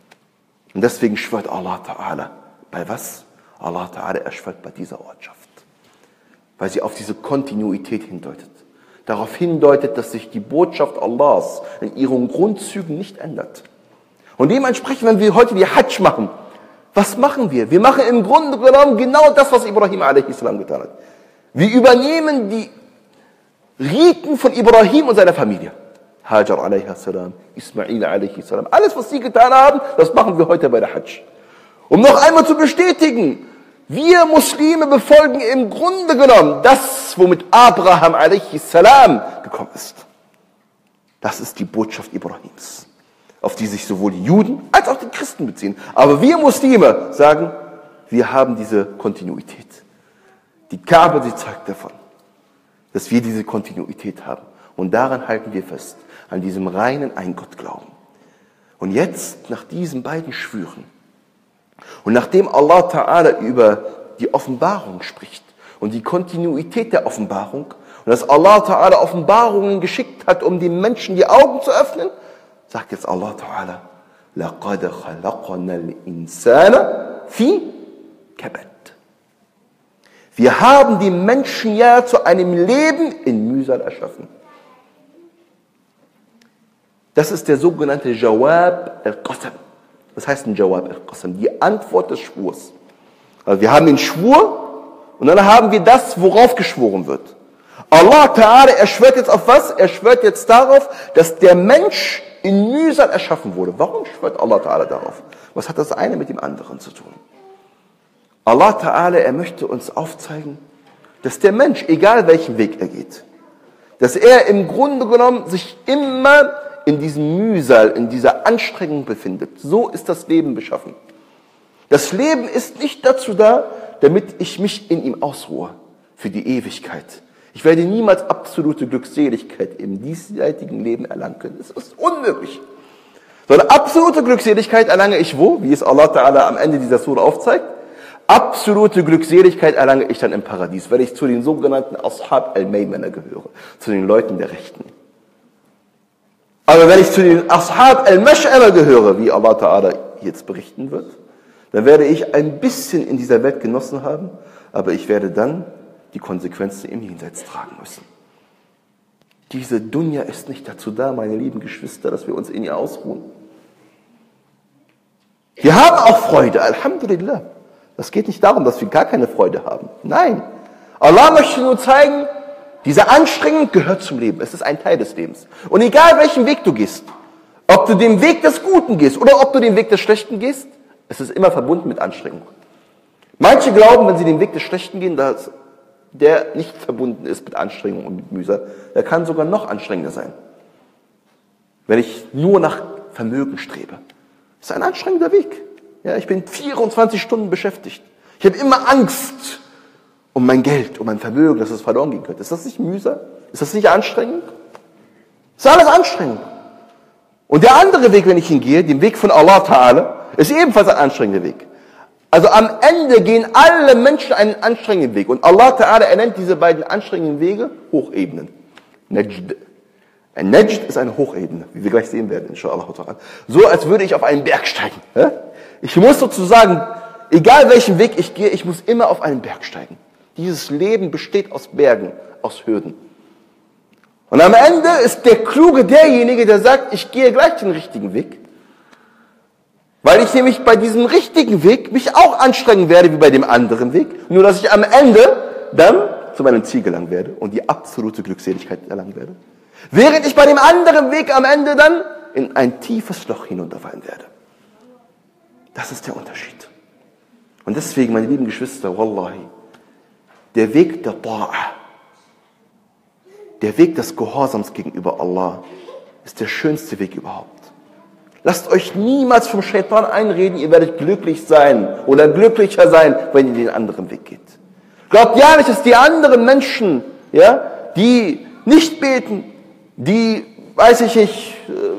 Und deswegen schwört Allah Ta'ala. Bei was? Allah Ta'ala, er schwört bei dieser Ortschaft. Weil sie auf diese Kontinuität hindeutet. Darauf hindeutet, dass sich die Botschaft Allahs in ihren Grundzügen nicht ändert. Und dementsprechend, wenn wir heute die Hajj machen, was machen wir? Wir machen im Grunde genommen genau das, was Ibrahim a.s. getan hat. Wir übernehmen die Riten von Ibrahim und seiner Familie. Hajar a.s., Ismail a.s. Alles, was sie getan haben, das machen wir heute bei der Hajj. Um noch einmal zu bestätigen, wir Muslime befolgen im Grunde genommen das, womit Abraham a.s. gekommen ist. Das ist die Botschaft Ibrahims, auf die sich sowohl die Juden als auch die Christen beziehen. Aber wir Muslime sagen, wir haben diese Kontinuität. Die Kaaba, sie zeugt davon, dass wir diese Kontinuität haben. Und daran halten wir fest, an diesem reinen Ein-Gott-Glauben. Und jetzt, nach diesen beiden Schwüren, und nachdem Allah Ta'ala über die Offenbarung spricht und die Kontinuität der Offenbarung und dass Allah Ta'ala Offenbarungen geschickt hat, um den Menschen die Augen zu öffnen, sagt jetzt Allah Ta'ala, لَقَدْ خَلَقْنَا الْإِنسَانَ فِي كَبَدٍ. Wir haben die Menschen ja zu einem Leben in Mühsal erschaffen. Das ist der sogenannte Jawab al-Qasam. Was heißt ein Jawab al-Qasam? Die Antwort des Schwurs. Also wir haben den Schwur und dann haben wir das, worauf geschworen wird. Allah Ta'ala, er schwört jetzt auf was? Er schwört jetzt darauf, dass der Mensch in Mühsal erschaffen wurde. Warum schwört Allah Ta'ala darauf? Was hat das eine mit dem anderen zu tun? Allah Ta'ala, er möchte uns aufzeigen, dass der Mensch, egal welchen Weg er geht, dass er im Grunde genommen sich immer in diesem Mühsal, in dieser Anstrengung befindet. So ist das Leben beschaffen. Das Leben ist nicht dazu da, damit ich mich in ihm ausruhe für die Ewigkeit. Ich werde niemals absolute Glückseligkeit im diesseitigen Leben erlangen können. Das ist unmöglich. Sondern absolute Glückseligkeit erlange ich wo? Wie es Allah Ta'ala am Ende dieser Sura aufzeigt. Absolute Glückseligkeit erlange ich dann im Paradies, weil ich zu den sogenannten Ashab al-Maymana gehöre, zu den Leuten der Rechten. Aber wenn ich zu den Ashab al-Mash'ama gehöre, wie Allah Ta'ala jetzt berichten wird, dann werde ich ein bisschen in dieser Welt genossen haben, aber ich werde dann die Konsequenzen im Jenseits tragen müssen. Diese Dunya ist nicht dazu da, meine lieben Geschwister, dass wir uns in ihr ausruhen. Wir haben auch Freude, Alhamdulillah. Es geht nicht darum, dass wir gar keine Freude haben. Nein. Allah möchte nur zeigen, diese Anstrengung gehört zum Leben. Es ist ein Teil des Lebens. Und egal welchen Weg du gehst, ob du den Weg des Guten gehst oder ob du den Weg des Schlechten gehst, es ist immer verbunden mit Anstrengung. Manche glauben, wenn sie den Weg des Schlechten gehen, dass der nicht verbunden ist mit Anstrengung und mit Mühsal. Der kann sogar noch anstrengender sein. Wenn ich nur nach Vermögen strebe. Das ist ein anstrengender Weg. Ja, ich bin 24 Stunden beschäftigt. Ich habe immer Angst um mein Geld, um mein Vermögen, dass es verloren gehen könnte. Ist das nicht Mühsal? Ist das nicht anstrengend? Das ist alles anstrengend. Und der andere Weg, wenn ich ihn gehe, den Weg von Allah Ta'ala, ist ebenfalls ein anstrengender Weg. Also am Ende gehen alle Menschen einen anstrengenden Weg. Und Allah Ta'ala, er nennt diese beiden anstrengenden Wege Hochebenen. Najd. Ein Najd ist eine Hochebene, wie wir gleich sehen werden, inshallah. So, als würde ich auf einen Berg steigen. Ich muss sozusagen, egal welchen Weg ich gehe, ich muss immer auf einen Berg steigen. Dieses Leben besteht aus Bergen, aus Hürden. Und am Ende ist der Kluge derjenige, der sagt, ich gehe gleich den richtigen Weg. Weil ich nämlich bei diesem richtigen Weg mich auch anstrengen werde wie bei dem anderen Weg. Nur, dass ich am Ende dann zu meinem Ziel gelangen werde und die absolute Glückseligkeit erlangen werde. Während ich bei dem anderen Weg am Ende dann in ein tiefes Loch hinunterfallen werde. Das ist der Unterschied. Und deswegen, meine lieben Geschwister, Wallahi, der Weg der Ta'a, der Weg des Gehorsams gegenüber Allah, ist der schönste Weg überhaupt. Lasst euch niemals vom Shaitan einreden, ihr werdet glücklich sein oder glücklicher sein, wenn ihr den anderen Weg geht. Glaubt ja nicht, dass die anderen Menschen, ja, die nicht beten, die, weiß ich nicht,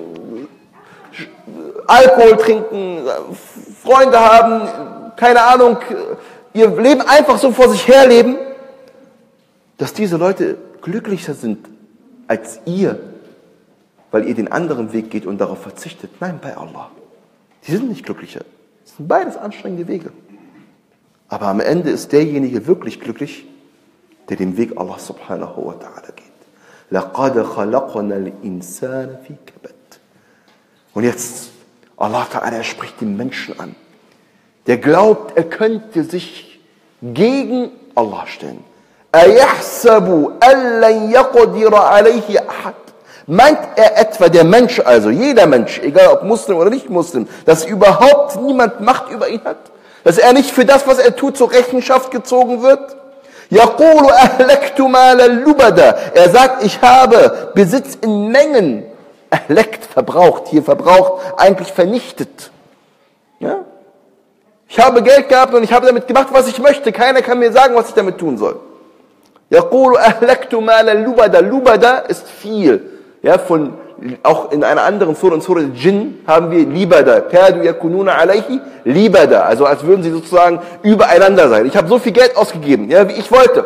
Alkohol trinken, Freunde haben, keine Ahnung, ihr Leben einfach so vor sich herleben, dass diese Leute glücklicher sind als ihr, weil ihr den anderen Weg geht und darauf verzichtet. Nein, bei Allah. Die sind nicht glücklicher. Das sind beides anstrengende Wege. Aber am Ende ist derjenige wirklich glücklich, der den Weg Allah subhanahu wa ta'ala geht. لَقَدْ خَلَقْنَا الْإِنسَانَ فِي كَبَدٍ. Und jetzt, Allah ta'ala spricht den Menschen an, der glaubt, er könnte sich gegen Allah stellen. أَيَحْسَبُ أَلَّنْ يَقْدِرَ عَلَيْهِ أَحَدٍ. Meint er etwa, der Mensch, also jeder Mensch, egal ob Muslim oder nicht Muslim, dass überhaupt niemand Macht über ihn hat? Dass er nicht für das, was er tut, zur Rechenschaft gezogen wird? يَقُولُ أَهْلَكْتُ مَالًا لُبَدًا. Er sagt, ich habe Besitz in Mengen. Ahlekt, verbraucht, hier verbraucht, eigentlich vernichtet. Ja? Ich habe Geld gehabt und ich habe damit gemacht, was ich möchte. Keiner kann mir sagen, was ich damit tun soll. يَقُولُ أَهْلَكْتُ مَالًا لُبَدًا. Lubada ist viel. Ja, auch in einer anderen Surah, in Surah Jinn, haben wir Libada. Kadu yakununa alayhi Libada. Also als würden sie sozusagen übereinander sein. Ich habe so viel Geld ausgegeben, ja, wie ich wollte.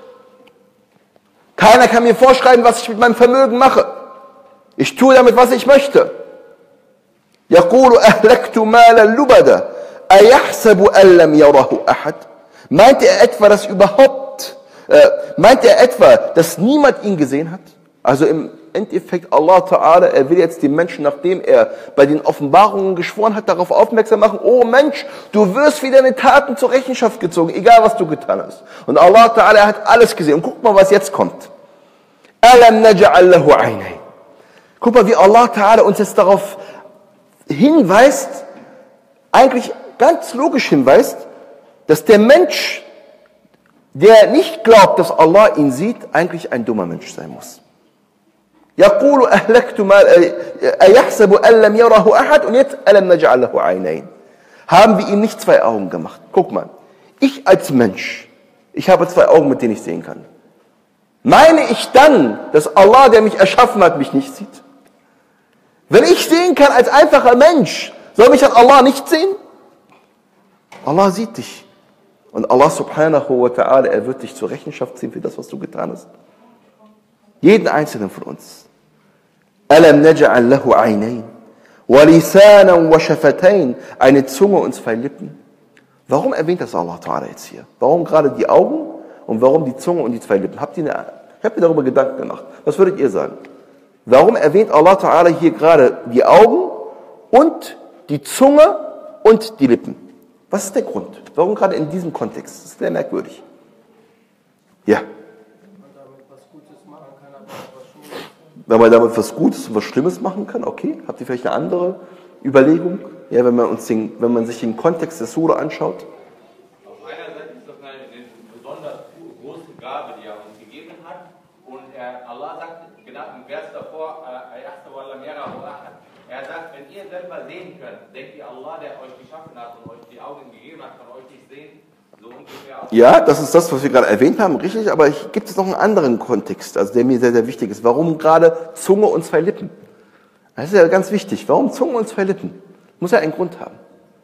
Keiner kann mir vorschreiben, was ich mit meinem Vermögen mache. Ich tue damit, was ich möchte. Yaqulu ahlaktu malan lubada. Ayahsabu an lam yarahu ahad. Meint er etwa, dass niemand ihn gesehen hat? Also im Endeffekt Allah Ta'ala, er will jetzt den Menschen, nachdem er bei den Offenbarungen geschworen hat, darauf aufmerksam machen, oh Mensch, du wirst für deine Taten zur Rechenschaft gezogen, egal was du getan hast. Und Allah Ta'ala, er hat alles gesehen. Und guck mal, was jetzt kommt. Alam naj'al lahu 'aynayn. Guck mal, wie Allah Ta'ala uns jetzt darauf hinweist, eigentlich ganz logisch hinweist, dass der Mensch, der nicht glaubt, dass Allah ihn sieht, eigentlich ein dummer Mensch sein muss. يقول أهلكت مال أيحسب أن لم يره أحد und jetzt ألم نجعل له عينين. Haben wir ihm nicht zwei Augen gemacht? Guck mal, ich als Mensch, ich habe zwei Augen, mit denen ich sehen kann. Meine ich dann, dass Allah, der mich erschaffen hat, mich nicht sieht? Wenn ich sehen kann als einfacher Mensch, soll mich dann Allah nicht sehen? Allah sieht dich. Und Allah subhanahu wa ta'ala, er wird dich zur Rechenschaft ziehen für das, was du getan hast. Jeden einzelnen von uns. Alam naj'al lahu aynayn wa lisanan wa shafatayn, eine Zunge und zwei Lippen. Warum erwähnt das Allah ta'ala jetzt hier? Warum gerade die Augen und warum die Zunge und die zwei Lippen? Habt ihr darüber Gedanken gemacht? Was würdet ihr sagen? Warum erwähnt Allah ta'ala hier gerade die Augen und die Zunge und die Lippen? Was ist der Grund? Warum gerade in diesem Kontext? Das ist sehr merkwürdig. Ja. Wenn man damit was Gutes und was Schlimmes machen kann, okay. Habt ihr vielleicht eine andere Überlegung? Ja, wenn man sich den Kontext der Sura anschaut. Auf einer Seite ist das eine besonders große Gabe, die er uns gegeben hat. Und Allah sagt, genau im Vers davor, er sagt, wenn ihr selber sehen könnt, denkt ihr, Allah, der euch geschaffen hat und euch die Augen gegeben hat, kann euch nicht sehen? So ungefähr auch. Ja, das ist das, was wir gerade erwähnt haben, richtig, aber gibt es noch einen anderen Kontext, also der mir sehr, sehr wichtig ist. Warum gerade Zunge und zwei Lippen? Das ist ja ganz wichtig. Warum Zunge und zwei Lippen? Muss ja einen Grund haben.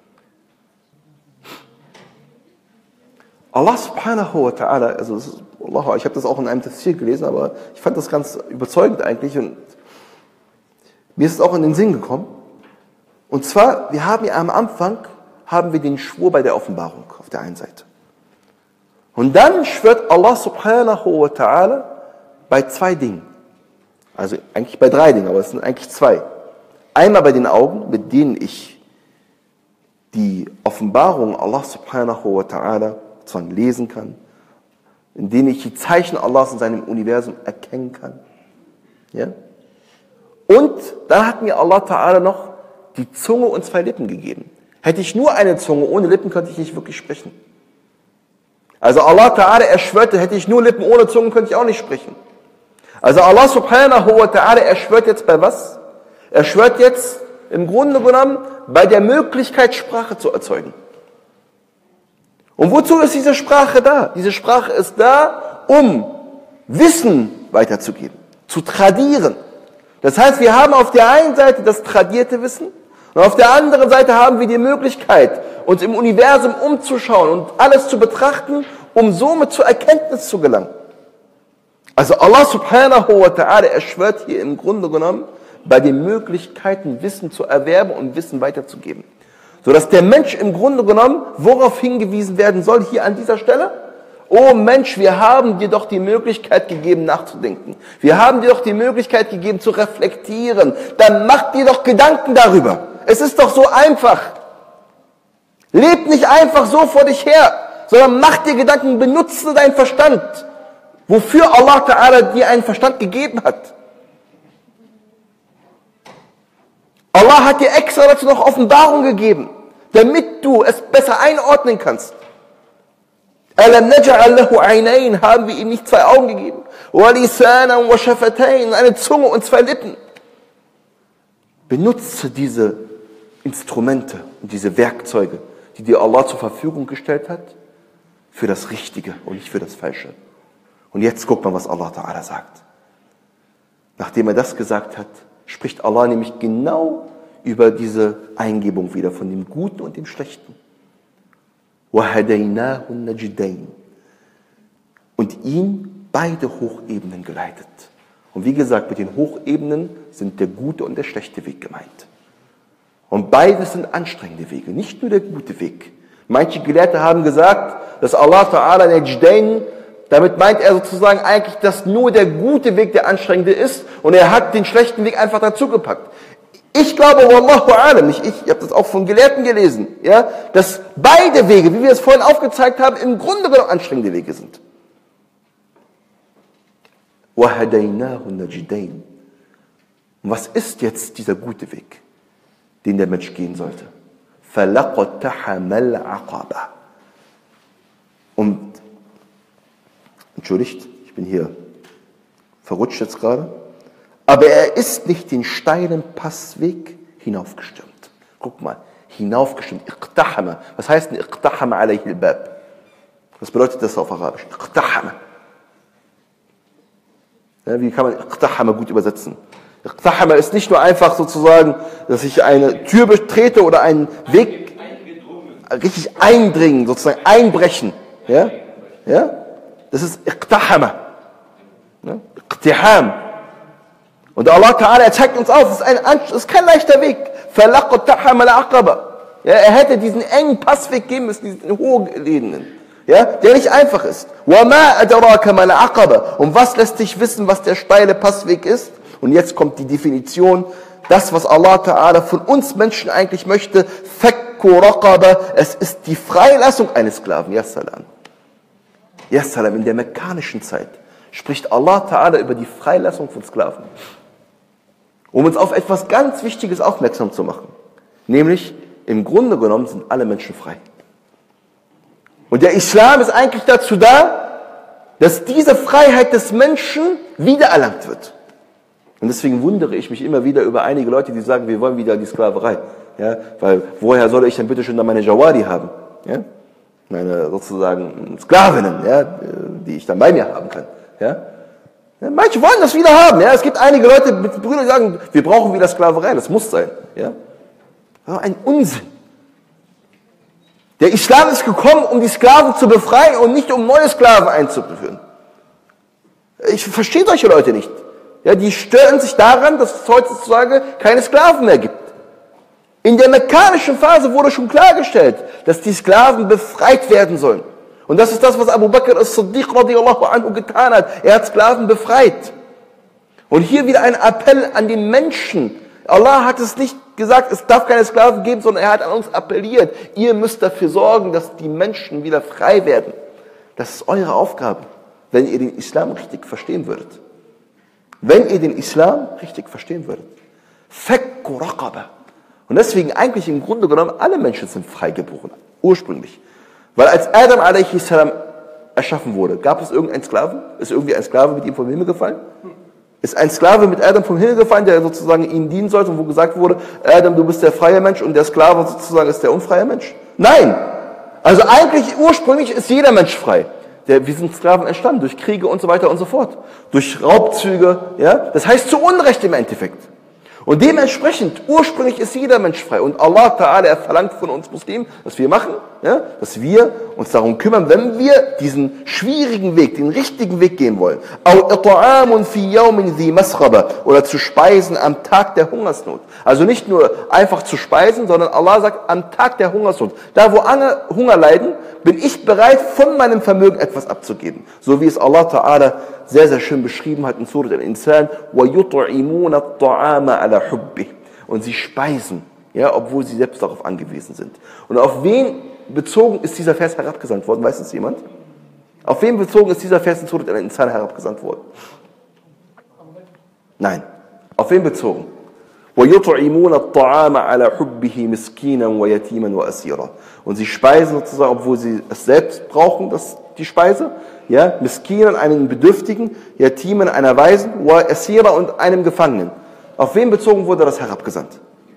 Allah subhanahu wa ta'ala, also ich habe das auch in einem Tafsir gelesen, aber ich fand das ganz überzeugend eigentlich und mir ist es auch in den Sinn gekommen. Und zwar, wir haben ja am Anfang, den Schwur bei der Offenbarung auf der einen Seite. Und dann schwört Allah subhanahu wa ta'ala bei zwei Dingen. Also eigentlich bei drei Dingen, aber es sind eigentlich zwei. Einmal bei den Augen, mit denen ich die Offenbarung Allah subhanahu wa ta'ala lesen kann, in denen ich die Zeichen Allahs in seinem Universum erkennen kann. Ja? Und dann hat mir Allah ta'ala noch die Zunge und zwei Lippen gegeben. Hätte ich nur eine Zunge, ohne Lippen könnte ich nicht wirklich sprechen. Also Allah ta'ala, er schwörte, hätte ich nur Lippen ohne Zunge, könnte ich auch nicht sprechen. Also Allah subhanahu wa ta'ala, er schwört jetzt bei was? Er schwört jetzt im Grunde genommen bei der Möglichkeit, Sprache zu erzeugen. Und wozu ist diese Sprache da? Diese Sprache ist da, um Wissen weiterzugeben, zu tradieren. Das heißt, wir haben auf der einen Seite das tradierte Wissen und auf der anderen Seite haben wir die Möglichkeit, uns im Universum umzuschauen und alles zu betrachten, um somit zur Erkenntnis zu gelangen. Also Allah subhanahu wa ta'ala, er schwört hier im Grunde genommen bei den Möglichkeiten, Wissen zu erwerben und Wissen weiterzugeben. Sodass der Mensch im Grunde genommen, worauf hingewiesen werden soll hier an dieser Stelle? Oh Mensch, wir haben dir doch die Möglichkeit gegeben, nachzudenken. Wir haben dir doch die Möglichkeit gegeben, zu reflektieren. Dann mach dir doch Gedanken darüber. Es ist doch so einfach. Leb nicht einfach so vor dich her, sondern mach dir Gedanken, benutze deinen Verstand. Wofür Allah Ta'ala dir einen Verstand gegeben hat. Allah hat dir extra dazu noch Offenbarung gegeben, damit du es besser einordnen kannst. Alam naj'al lahu aynayn, haben wir ihm nicht zwei Augen gegeben. Wa lisanan wa shafatayn, eine Zunge und zwei Lippen. Benutze diese Instrumente und diese Werkzeuge, die dir Allah zur Verfügung gestellt hat, für das Richtige und nicht für das Falsche. Und jetzt guck mal, was Allah Ta'ala sagt. Nachdem er das gesagt hat, spricht Allah nämlich genau über diese Eingebung wieder von dem Guten und dem Schlechten. وَهَدَيْنَاهُ النَّجْدَيْنِ, und ihn beide Hochebenen geleitet. Und wie gesagt, mit den Hochebenen sind der gute und der schlechte Weg gemeint. Und beides sind anstrengende Wege, nicht nur der gute Weg. Manche Gelehrte haben gesagt, dass Allah Ta'ala Najdain, damit meint er sozusagen eigentlich, dass nur der gute Weg der anstrengende ist und er hat den schlechten Weg einfach dazugepackt. Ich glaube, Wallahu alam, ich habe das auch von Gelehrten gelesen, ja, dass beide Wege, wie wir es vorhin aufgezeigt haben, im Grunde genommen anstrengende Wege sind. وَهَدَيْنَاهُ النَّجْدَيْنِ. Und was ist jetzt dieser gute Weg, den der Mensch gehen sollte? فَلَقَتَحَمَ الْعَقَبَ. Und, entschuldigt, ich bin hier verrutscht jetzt gerade. Aber er ist nicht den steilen Passweg hinaufgestürmt. Guck mal, hinaufgestürmt. Iqtahama. Was heißt denn Iqtahama alayhi al-bab? Was bedeutet das auf Arabisch? Iqtahama. Ja, wie kann man Iqtahama gut übersetzen? Iqtahama ist nicht nur einfach sozusagen, dass ich eine Tür betrete oder einen Weg richtig eindringen, sozusagen einbrechen. Ja? Ja? Das ist Iqtahama. Ja? Iqtiham. Und Allah Ta'ala, er zeigt uns auf, es ist kein leichter Weg. Falaqtahama al-aqaba. Ja, er hätte diesen engen Passweg geben müssen, diesen hochgelegenen, ja, der nicht einfach ist. وَمَا أَدْرَاكَ مَا الْعَقَبَةُ. Und was lässt dich wissen, was der steile Passweg ist? Und jetzt kommt die Definition, das, was Allah Ta'ala von uns Menschen eigentlich möchte, fakku raqaba, es ist die Freilassung eines Sklaven. Ya salam. Ya salam, in der mekkanischen Zeit spricht Allah Ta'ala über die Freilassung von Sklaven. Um uns auf etwas ganz Wichtiges aufmerksam zu machen. Nämlich, im Grunde genommen sind alle Menschen frei. Und der Islam ist eigentlich dazu da, dass diese Freiheit des Menschen wiedererlangt wird. Und deswegen wundere ich mich immer wieder über einige Leute, die sagen, wir wollen wieder die Sklaverei. Ja, weil woher soll ich denn bitte schon dann meine Jawari haben? Ja? Meine sozusagen Sklavinnen, ja, die ich dann bei mir haben kann. Ja? Ja, manche wollen das wieder haben. Ja? Es gibt einige Leute mit Brüdern, die sagen, wir brauchen wieder Sklaverei, das muss sein. Ja? Das ist ein Unsinn. Der Islam ist gekommen, um die Sklaven zu befreien und nicht um neue Sklaven einzuführen. Ich verstehe solche Leute nicht. Ja, die stören sich daran, dass es heutzutage keine Sklaven mehr gibt. In der mekkanischen Phase wurde schon klargestellt, dass die Sklaven befreit werden sollen. Und das ist das, was Abu Bakr as-Siddiq radiyallahu anhu getan hat. Er hat Sklaven befreit. Und hier wieder ein Appell an die Menschen. Allah hat es nicht gesagt, es darf keine Sklaven geben, sondern er hat an uns appelliert. Ihr müsst dafür sorgen, dass die Menschen wieder frei werden. Das ist eure Aufgabe, wenn ihr den Islam richtig verstehen würdet. Wenn ihr den Islam richtig verstehen würdet. Fakku raqaba. Und deswegen eigentlich im Grunde genommen, alle Menschen sind freigeboren, ursprünglich. Weil als Adam a.s. erschaffen wurde, gab es irgendeinen Sklaven? Ist irgendwie ein Sklave mit ihm vom Himmel gefallen? Ist ein Sklave mit Adam vom Himmel gefallen, der sozusagen ihnen dienen sollte und wo gesagt wurde, Adam, du bist der freie Mensch und der Sklave sozusagen ist der unfreie Mensch? Nein! Also eigentlich ursprünglich ist jeder Mensch frei. Wir sind Sklaven entstanden durch Kriege und so weiter und so fort. Durch Raubzüge, ja? Das heißt zu Unrecht im Endeffekt. Und dementsprechend, ursprünglich ist jeder Mensch frei. Und Allah Ta'ala, er verlangt von uns Muslimen, was wir machen, ja, dass wir uns darum kümmern, wenn wir diesen schwierigen Weg, den richtigen Weg gehen wollen. Oder zu speisen am Tag der Hungersnot. Also nicht nur einfach zu speisen, sondern Allah sagt, am Tag der Hungersnot. Da wo alle Hunger leiden, bin ich bereit, von meinem Vermögen etwas abzugeben. So wie es Allah Ta'ala sehr, sehr schön beschrieben hat in Surat Al-Insan. وَيُطْعِمُونَ الطَّعَامَ عَلَى حُبِّهِ. Und sie speisen, ja, obwohl sie selbst darauf angewiesen sind. Und auf wen bezogen ist dieser Vers herabgesandt worden? Weiß es jemand? Auf wen bezogen ist dieser Vers in Surat Al-Insan herabgesandt worden? Nein. Auf wen bezogen? وَيُطْعِمُونَ الطَّعَامَ عَلَى حُبِّهِ مِسْكِينًا وَيَتِيمًا وَأَسِيرًا. Und sie speisen sozusagen, obwohl sie es selbst brauchen, die Speise, ja, Miskinan, einen Bedürftigen, Yatimen, einer Waisen, wa Asira und einem Gefangenen. Auf wen bezogen wurde das herabgesandt?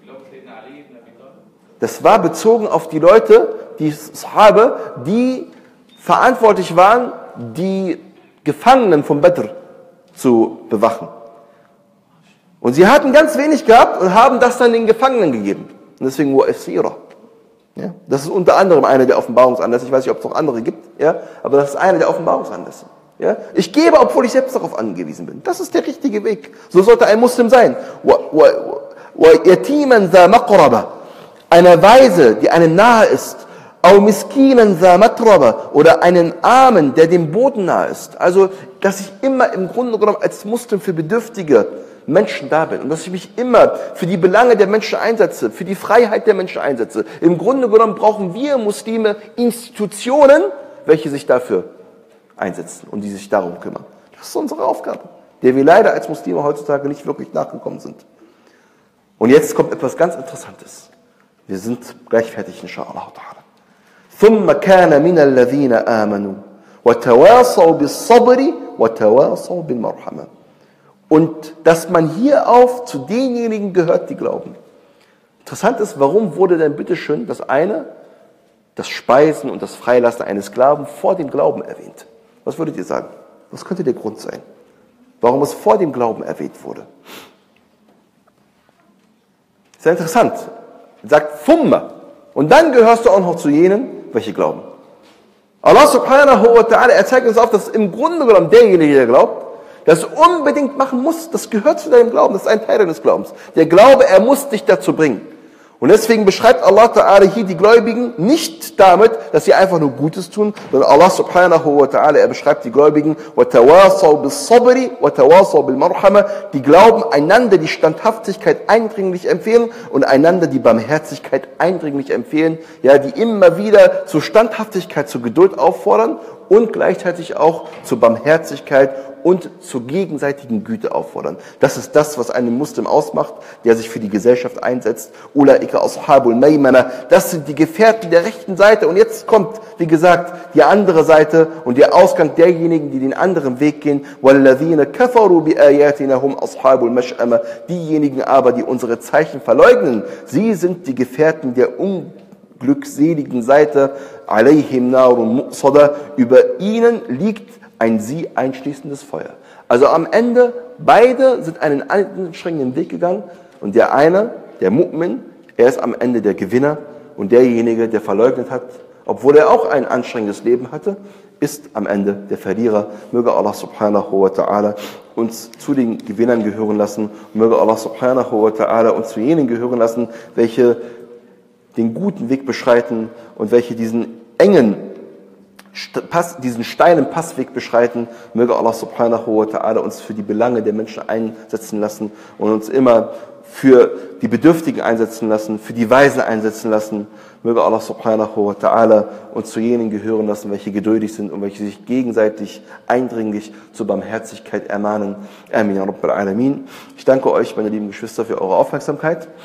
Das war bezogen auf die Leute, die Sahabe, die verantwortlich waren, die Gefangenen vom Badr zu bewachen. Und sie hatten ganz wenig gehabt und haben das dann den Gefangenen gegeben. Und deswegen wa Asira. Ja, das ist unter anderem einer der Offenbarungsanlässe. Ich weiß nicht, ob es noch andere gibt, ja, aber das ist einer der Offenbarungsanlässe. Ja, ich gebe, obwohl ich selbst darauf angewiesen bin. Das ist der richtige Weg. So sollte ein Muslim sein. Eine Weise, die einem nahe ist. Oder einen Armen, der dem Boden nahe ist. Also, dass ich immer im Grunde genommen als Muslim für Bedürftige Menschen da bin und dass ich mich immer für die Belange der Menschen einsetze, für die Freiheit der Menschen einsetze. Im Grunde genommen brauchen wir Muslime Institutionen, welche sich dafür einsetzen und die sich darum kümmern. Das ist unsere Aufgabe, der wir leider als Muslime heutzutage nicht wirklich nachgekommen sind. Und jetzt kommt etwas ganz Interessantes. Wir sind gleich fertig, inshallah ta'ala. ثُمَّ كَانَ مِنَ الَّذِينَ آمَنُوا وَتَوَاصَوْا بِالصَّبْرِ وَتَوَاصَوْا بِالْمَرْحَمَةِ. Und dass man hierauf zu denjenigen gehört, die glauben. Interessant ist, warum wurde denn bitteschön das eine, das Speisen und das Freilassen eines Sklaven vor dem Glauben erwähnt? Was würdet ihr sagen? Was könnte der Grund sein? Warum es vor dem Glauben erwähnt wurde? Sehr interessant. Er sagt, Thumma. Und dann gehörst du auch noch zu jenen, welche glauben. Allah subhanahu wa ta'ala, er zeigt uns auf, dass im Grunde genommen derjenige, der glaubt, das unbedingt machen muss, das gehört zu deinem Glauben, das ist ein Teil deines Glaubens. Der Glaube, er muss dich dazu bringen. Und deswegen beschreibt Allah Ta'ala hier die Gläubigen nicht damit, dass sie einfach nur Gutes tun, sondern Allah subhanahu wa ta'ala, er beschreibt die Gläubigen, وَتَوَاصَوْا بِالصَّبْرِ وَتَوَاصَوْا بِالْمَرْحَمَةِ, die glauben, einander die Standhaftigkeit eindringlich empfehlen und einander die Barmherzigkeit eindringlich empfehlen, ja, die immer wieder zur Standhaftigkeit, zur Geduld auffordern und gleichzeitig auch zur Barmherzigkeit und zur gegenseitigen Güte auffordern. Das ist das, was einen Muslim ausmacht, der sich für die Gesellschaft einsetzt. Ulaika ashabul maymana, das sind die Gefährten der rechten Seite. Und jetzt kommt, wie gesagt, die andere Seite und der Ausgang derjenigen, die den anderen Weg gehen. Walladhina kafaru bi ayatina hum ashabul mash'ama, diejenigen aber, die unsere Zeichen verleugnen, sie sind die Gefährten der unglückseligen Seite. Alayhim narun muqsada, über ihnen liegt ein sie einschließendes Feuer. Also am Ende, beide sind einen anstrengenden Weg gegangen und der eine, der Mu'min, er ist am Ende der Gewinner und derjenige, der verleugnet hat, obwohl er auch ein anstrengendes Leben hatte, ist am Ende der Verlierer. Möge Allah subhanahu wa ta'ala uns zu den Gewinnern gehören lassen. Möge Allah subhanahu wa ta'ala uns zu jenen gehören lassen, welche den guten Weg beschreiten und welche diesen steilen Passweg beschreiten. Möge Allah subhanahu wa ta'ala uns für die Belange der Menschen einsetzen lassen und uns immer für die Bedürftigen einsetzen lassen, für die Weisen einsetzen lassen. Möge Allah subhanahu wa ta'ala uns zu jenen gehören lassen, welche geduldig sind und welche sich gegenseitig eindringlich zur Barmherzigkeit ermahnen. Amin ya Rabbal Alamin. Ich danke euch, meine lieben Geschwister, für eure Aufmerksamkeit.